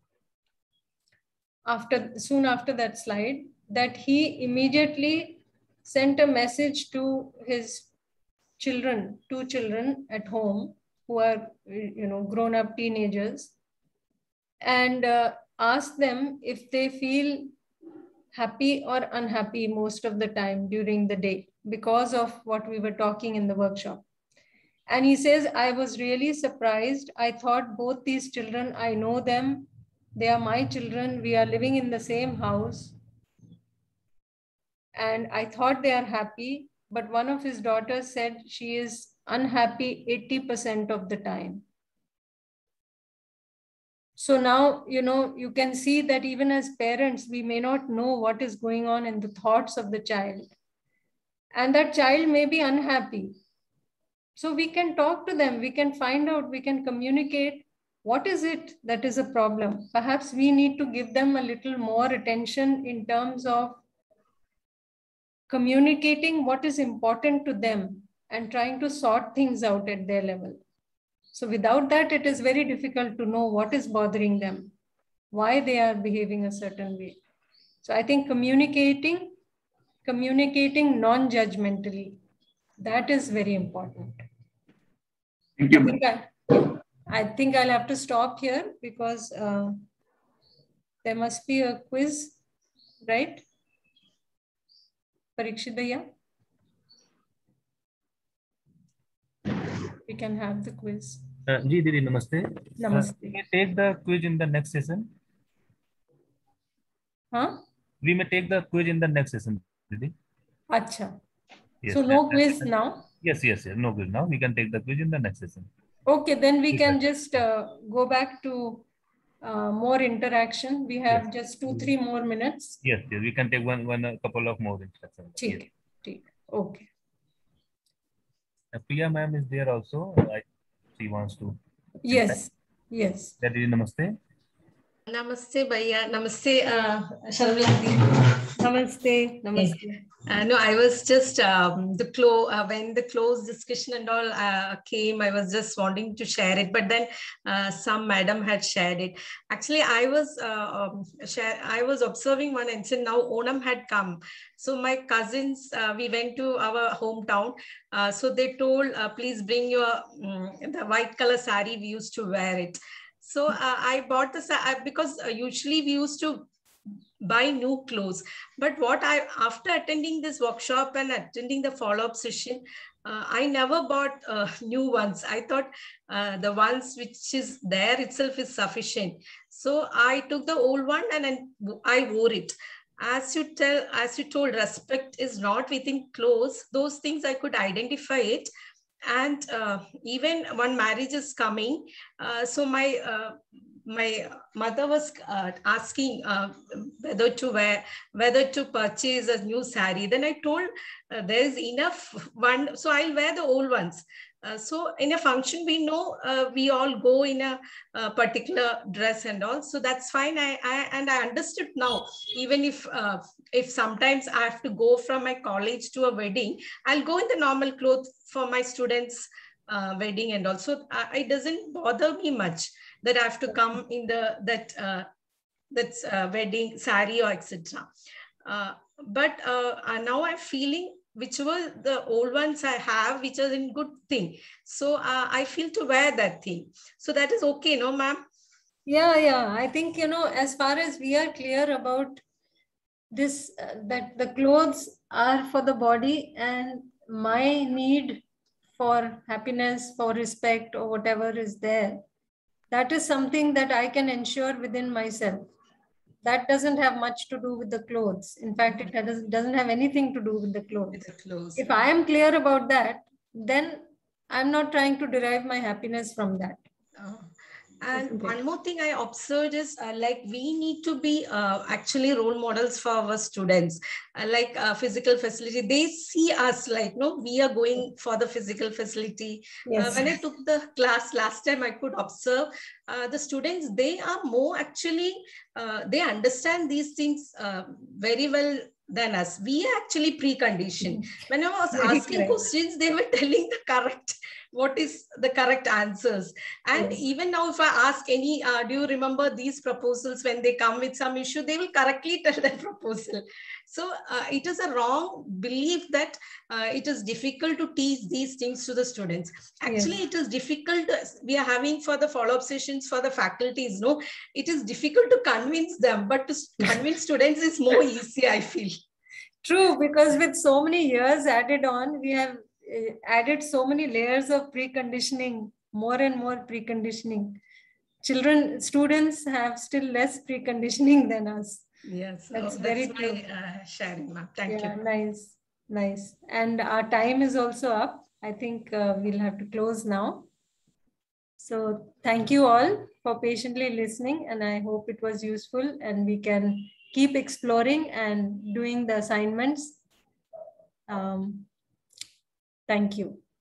after, soon after that slide, that he immediately sent a message to his children, two children at home who are, you know, grown up teenagers, and uh, asked them if they feel happy or unhappy most of the time during the day because of what we were talking in the workshop. And he says, I was really surprised. I thought both these children, I know them. They are my children. We are living in the same house. And I thought they are happy. But one of his daughters said she is unhappy eighty percent of the time. So now, you know, you can see that even as parents, we may not know what is going on in the thoughts of the child. And that child may be unhappy. So we can talk to them, we can find out, we can communicate what is it that is a problem. Perhaps we need to give them a little more attention in terms of communicating what is important to them and trying to sort things out at their level. So without that, it is very difficult to know what is bothering them, why they are behaving a certain way. So I think communicating, communicating non-judgmentally, that is very important. Thank you. I think, I, I think I'll have to stop here because uh, there must be a quiz, right? Parikshit Bhaiya? We can have the quiz. Uh, Ji, Didi, namaste. Namaste. Uh, we may take the quiz in the next session. Huh? We may take the quiz in the next session, Didi. Acha. Yes, so no that, quiz that, now? Yes, yes, yes. No quiz now. We can take the quiz in the next session. Okay, then we yes, can sir. just uh, go back to uh, more interaction. We have yes. just two, three more minutes. Yes, yes. We can take one, one, a couple of more interactions. Yes. Okay. Uh, Priya ma'am is there also. I, she wants to. Yes. Yes. That is namaste. Namaste, Bhaiya. Namaste, uh, Sharvladi. Namaste. Namaste. Yes. Uh, no, I was just um, the close uh, when the close discussion and all uh, came. I was just wanting to share it, but then uh, some madam had shared it. Actually, I was uh, um, share. I was observing one incident. Now Onam had come, so my cousins uh, we went to our hometown. Uh, so they told, uh, please bring your um, the white color sari. We used to wear it. So uh, I bought this uh, because uh, usually we used to buy new clothes. But what I, after attending this workshop and attending the follow-up session, uh, I never bought uh, new ones. I thought uh, the ones which is there itself is sufficient. So I took the old one and, and I wore it. As you tell, as you told, respect is not within clothes. Those things I could identify it. And uh, even one marriage is coming. Uh, so my uh, my mother was uh, asking uh, whether to wear, whether to purchase a new sari. Then I told uh, there's enough one, so I'll wear the old ones. Uh, so in a function, we know uh, we all go in a, a particular dress and all. So that's fine. I, I and I understood now. Even if uh, if sometimes I have to go from my college to a wedding, I'll go in the normal clothes for my students' uh, wedding and also uh, it doesn't bother me much that I have to come in the that uh, that's uh, wedding sari or et cetera. Uh, but uh, now I'm feeling whichever the old ones I have, which are in good thing. So uh, I feel to wear that thing. So that is okay, no, ma'am? Yeah, yeah. I think, you know, as far as we are clear about this, uh, that the clothes are for the body and my need for happiness, for respect or whatever is there, that is something that I can ensure within myself. That doesn't have much to do with the clothes. In fact, it doesn't, doesn't have anything to do with the clothes. With the clothes. If I am clear about that, then I'm not trying to derive my happiness from that. Oh. And one more thing I observed is uh, like we need to be uh, actually role models for our students, uh, like uh, physical facility. They see us like, no, we are going for the physical facility. Yes. Uh, when I took the class last time, I could observe uh, the students, they are more actually, uh, they understand these things uh, very well than us. We are actually preconditioned. When I was Very asking correct. questions, they were telling the correct, what is the correct answers. And yes. Even now, if I ask any, uh, do you remember these proposals when they come with some issue, they will correctly tell that proposal. So uh, it is a wrong belief that uh, it is difficult to teach these things to the students. Actually, yes. It is difficult. We are having for the follow-up sessions for the faculties. No, it is difficult to convince them, but to convince students is more easy, I feel. True, because with so many years added on, we have added so many layers of preconditioning, more and more preconditioning. Children, students have still less preconditioning than us. Yes, that's oh, very that's true. my uh, sharing, ma'am. Thank yeah, you. Nice, nice. And our time is also up. I think uh, we'll have to close now. So thank you all for patiently listening, and I hope it was useful and we can keep exploring and doing the assignments. Um, thank you.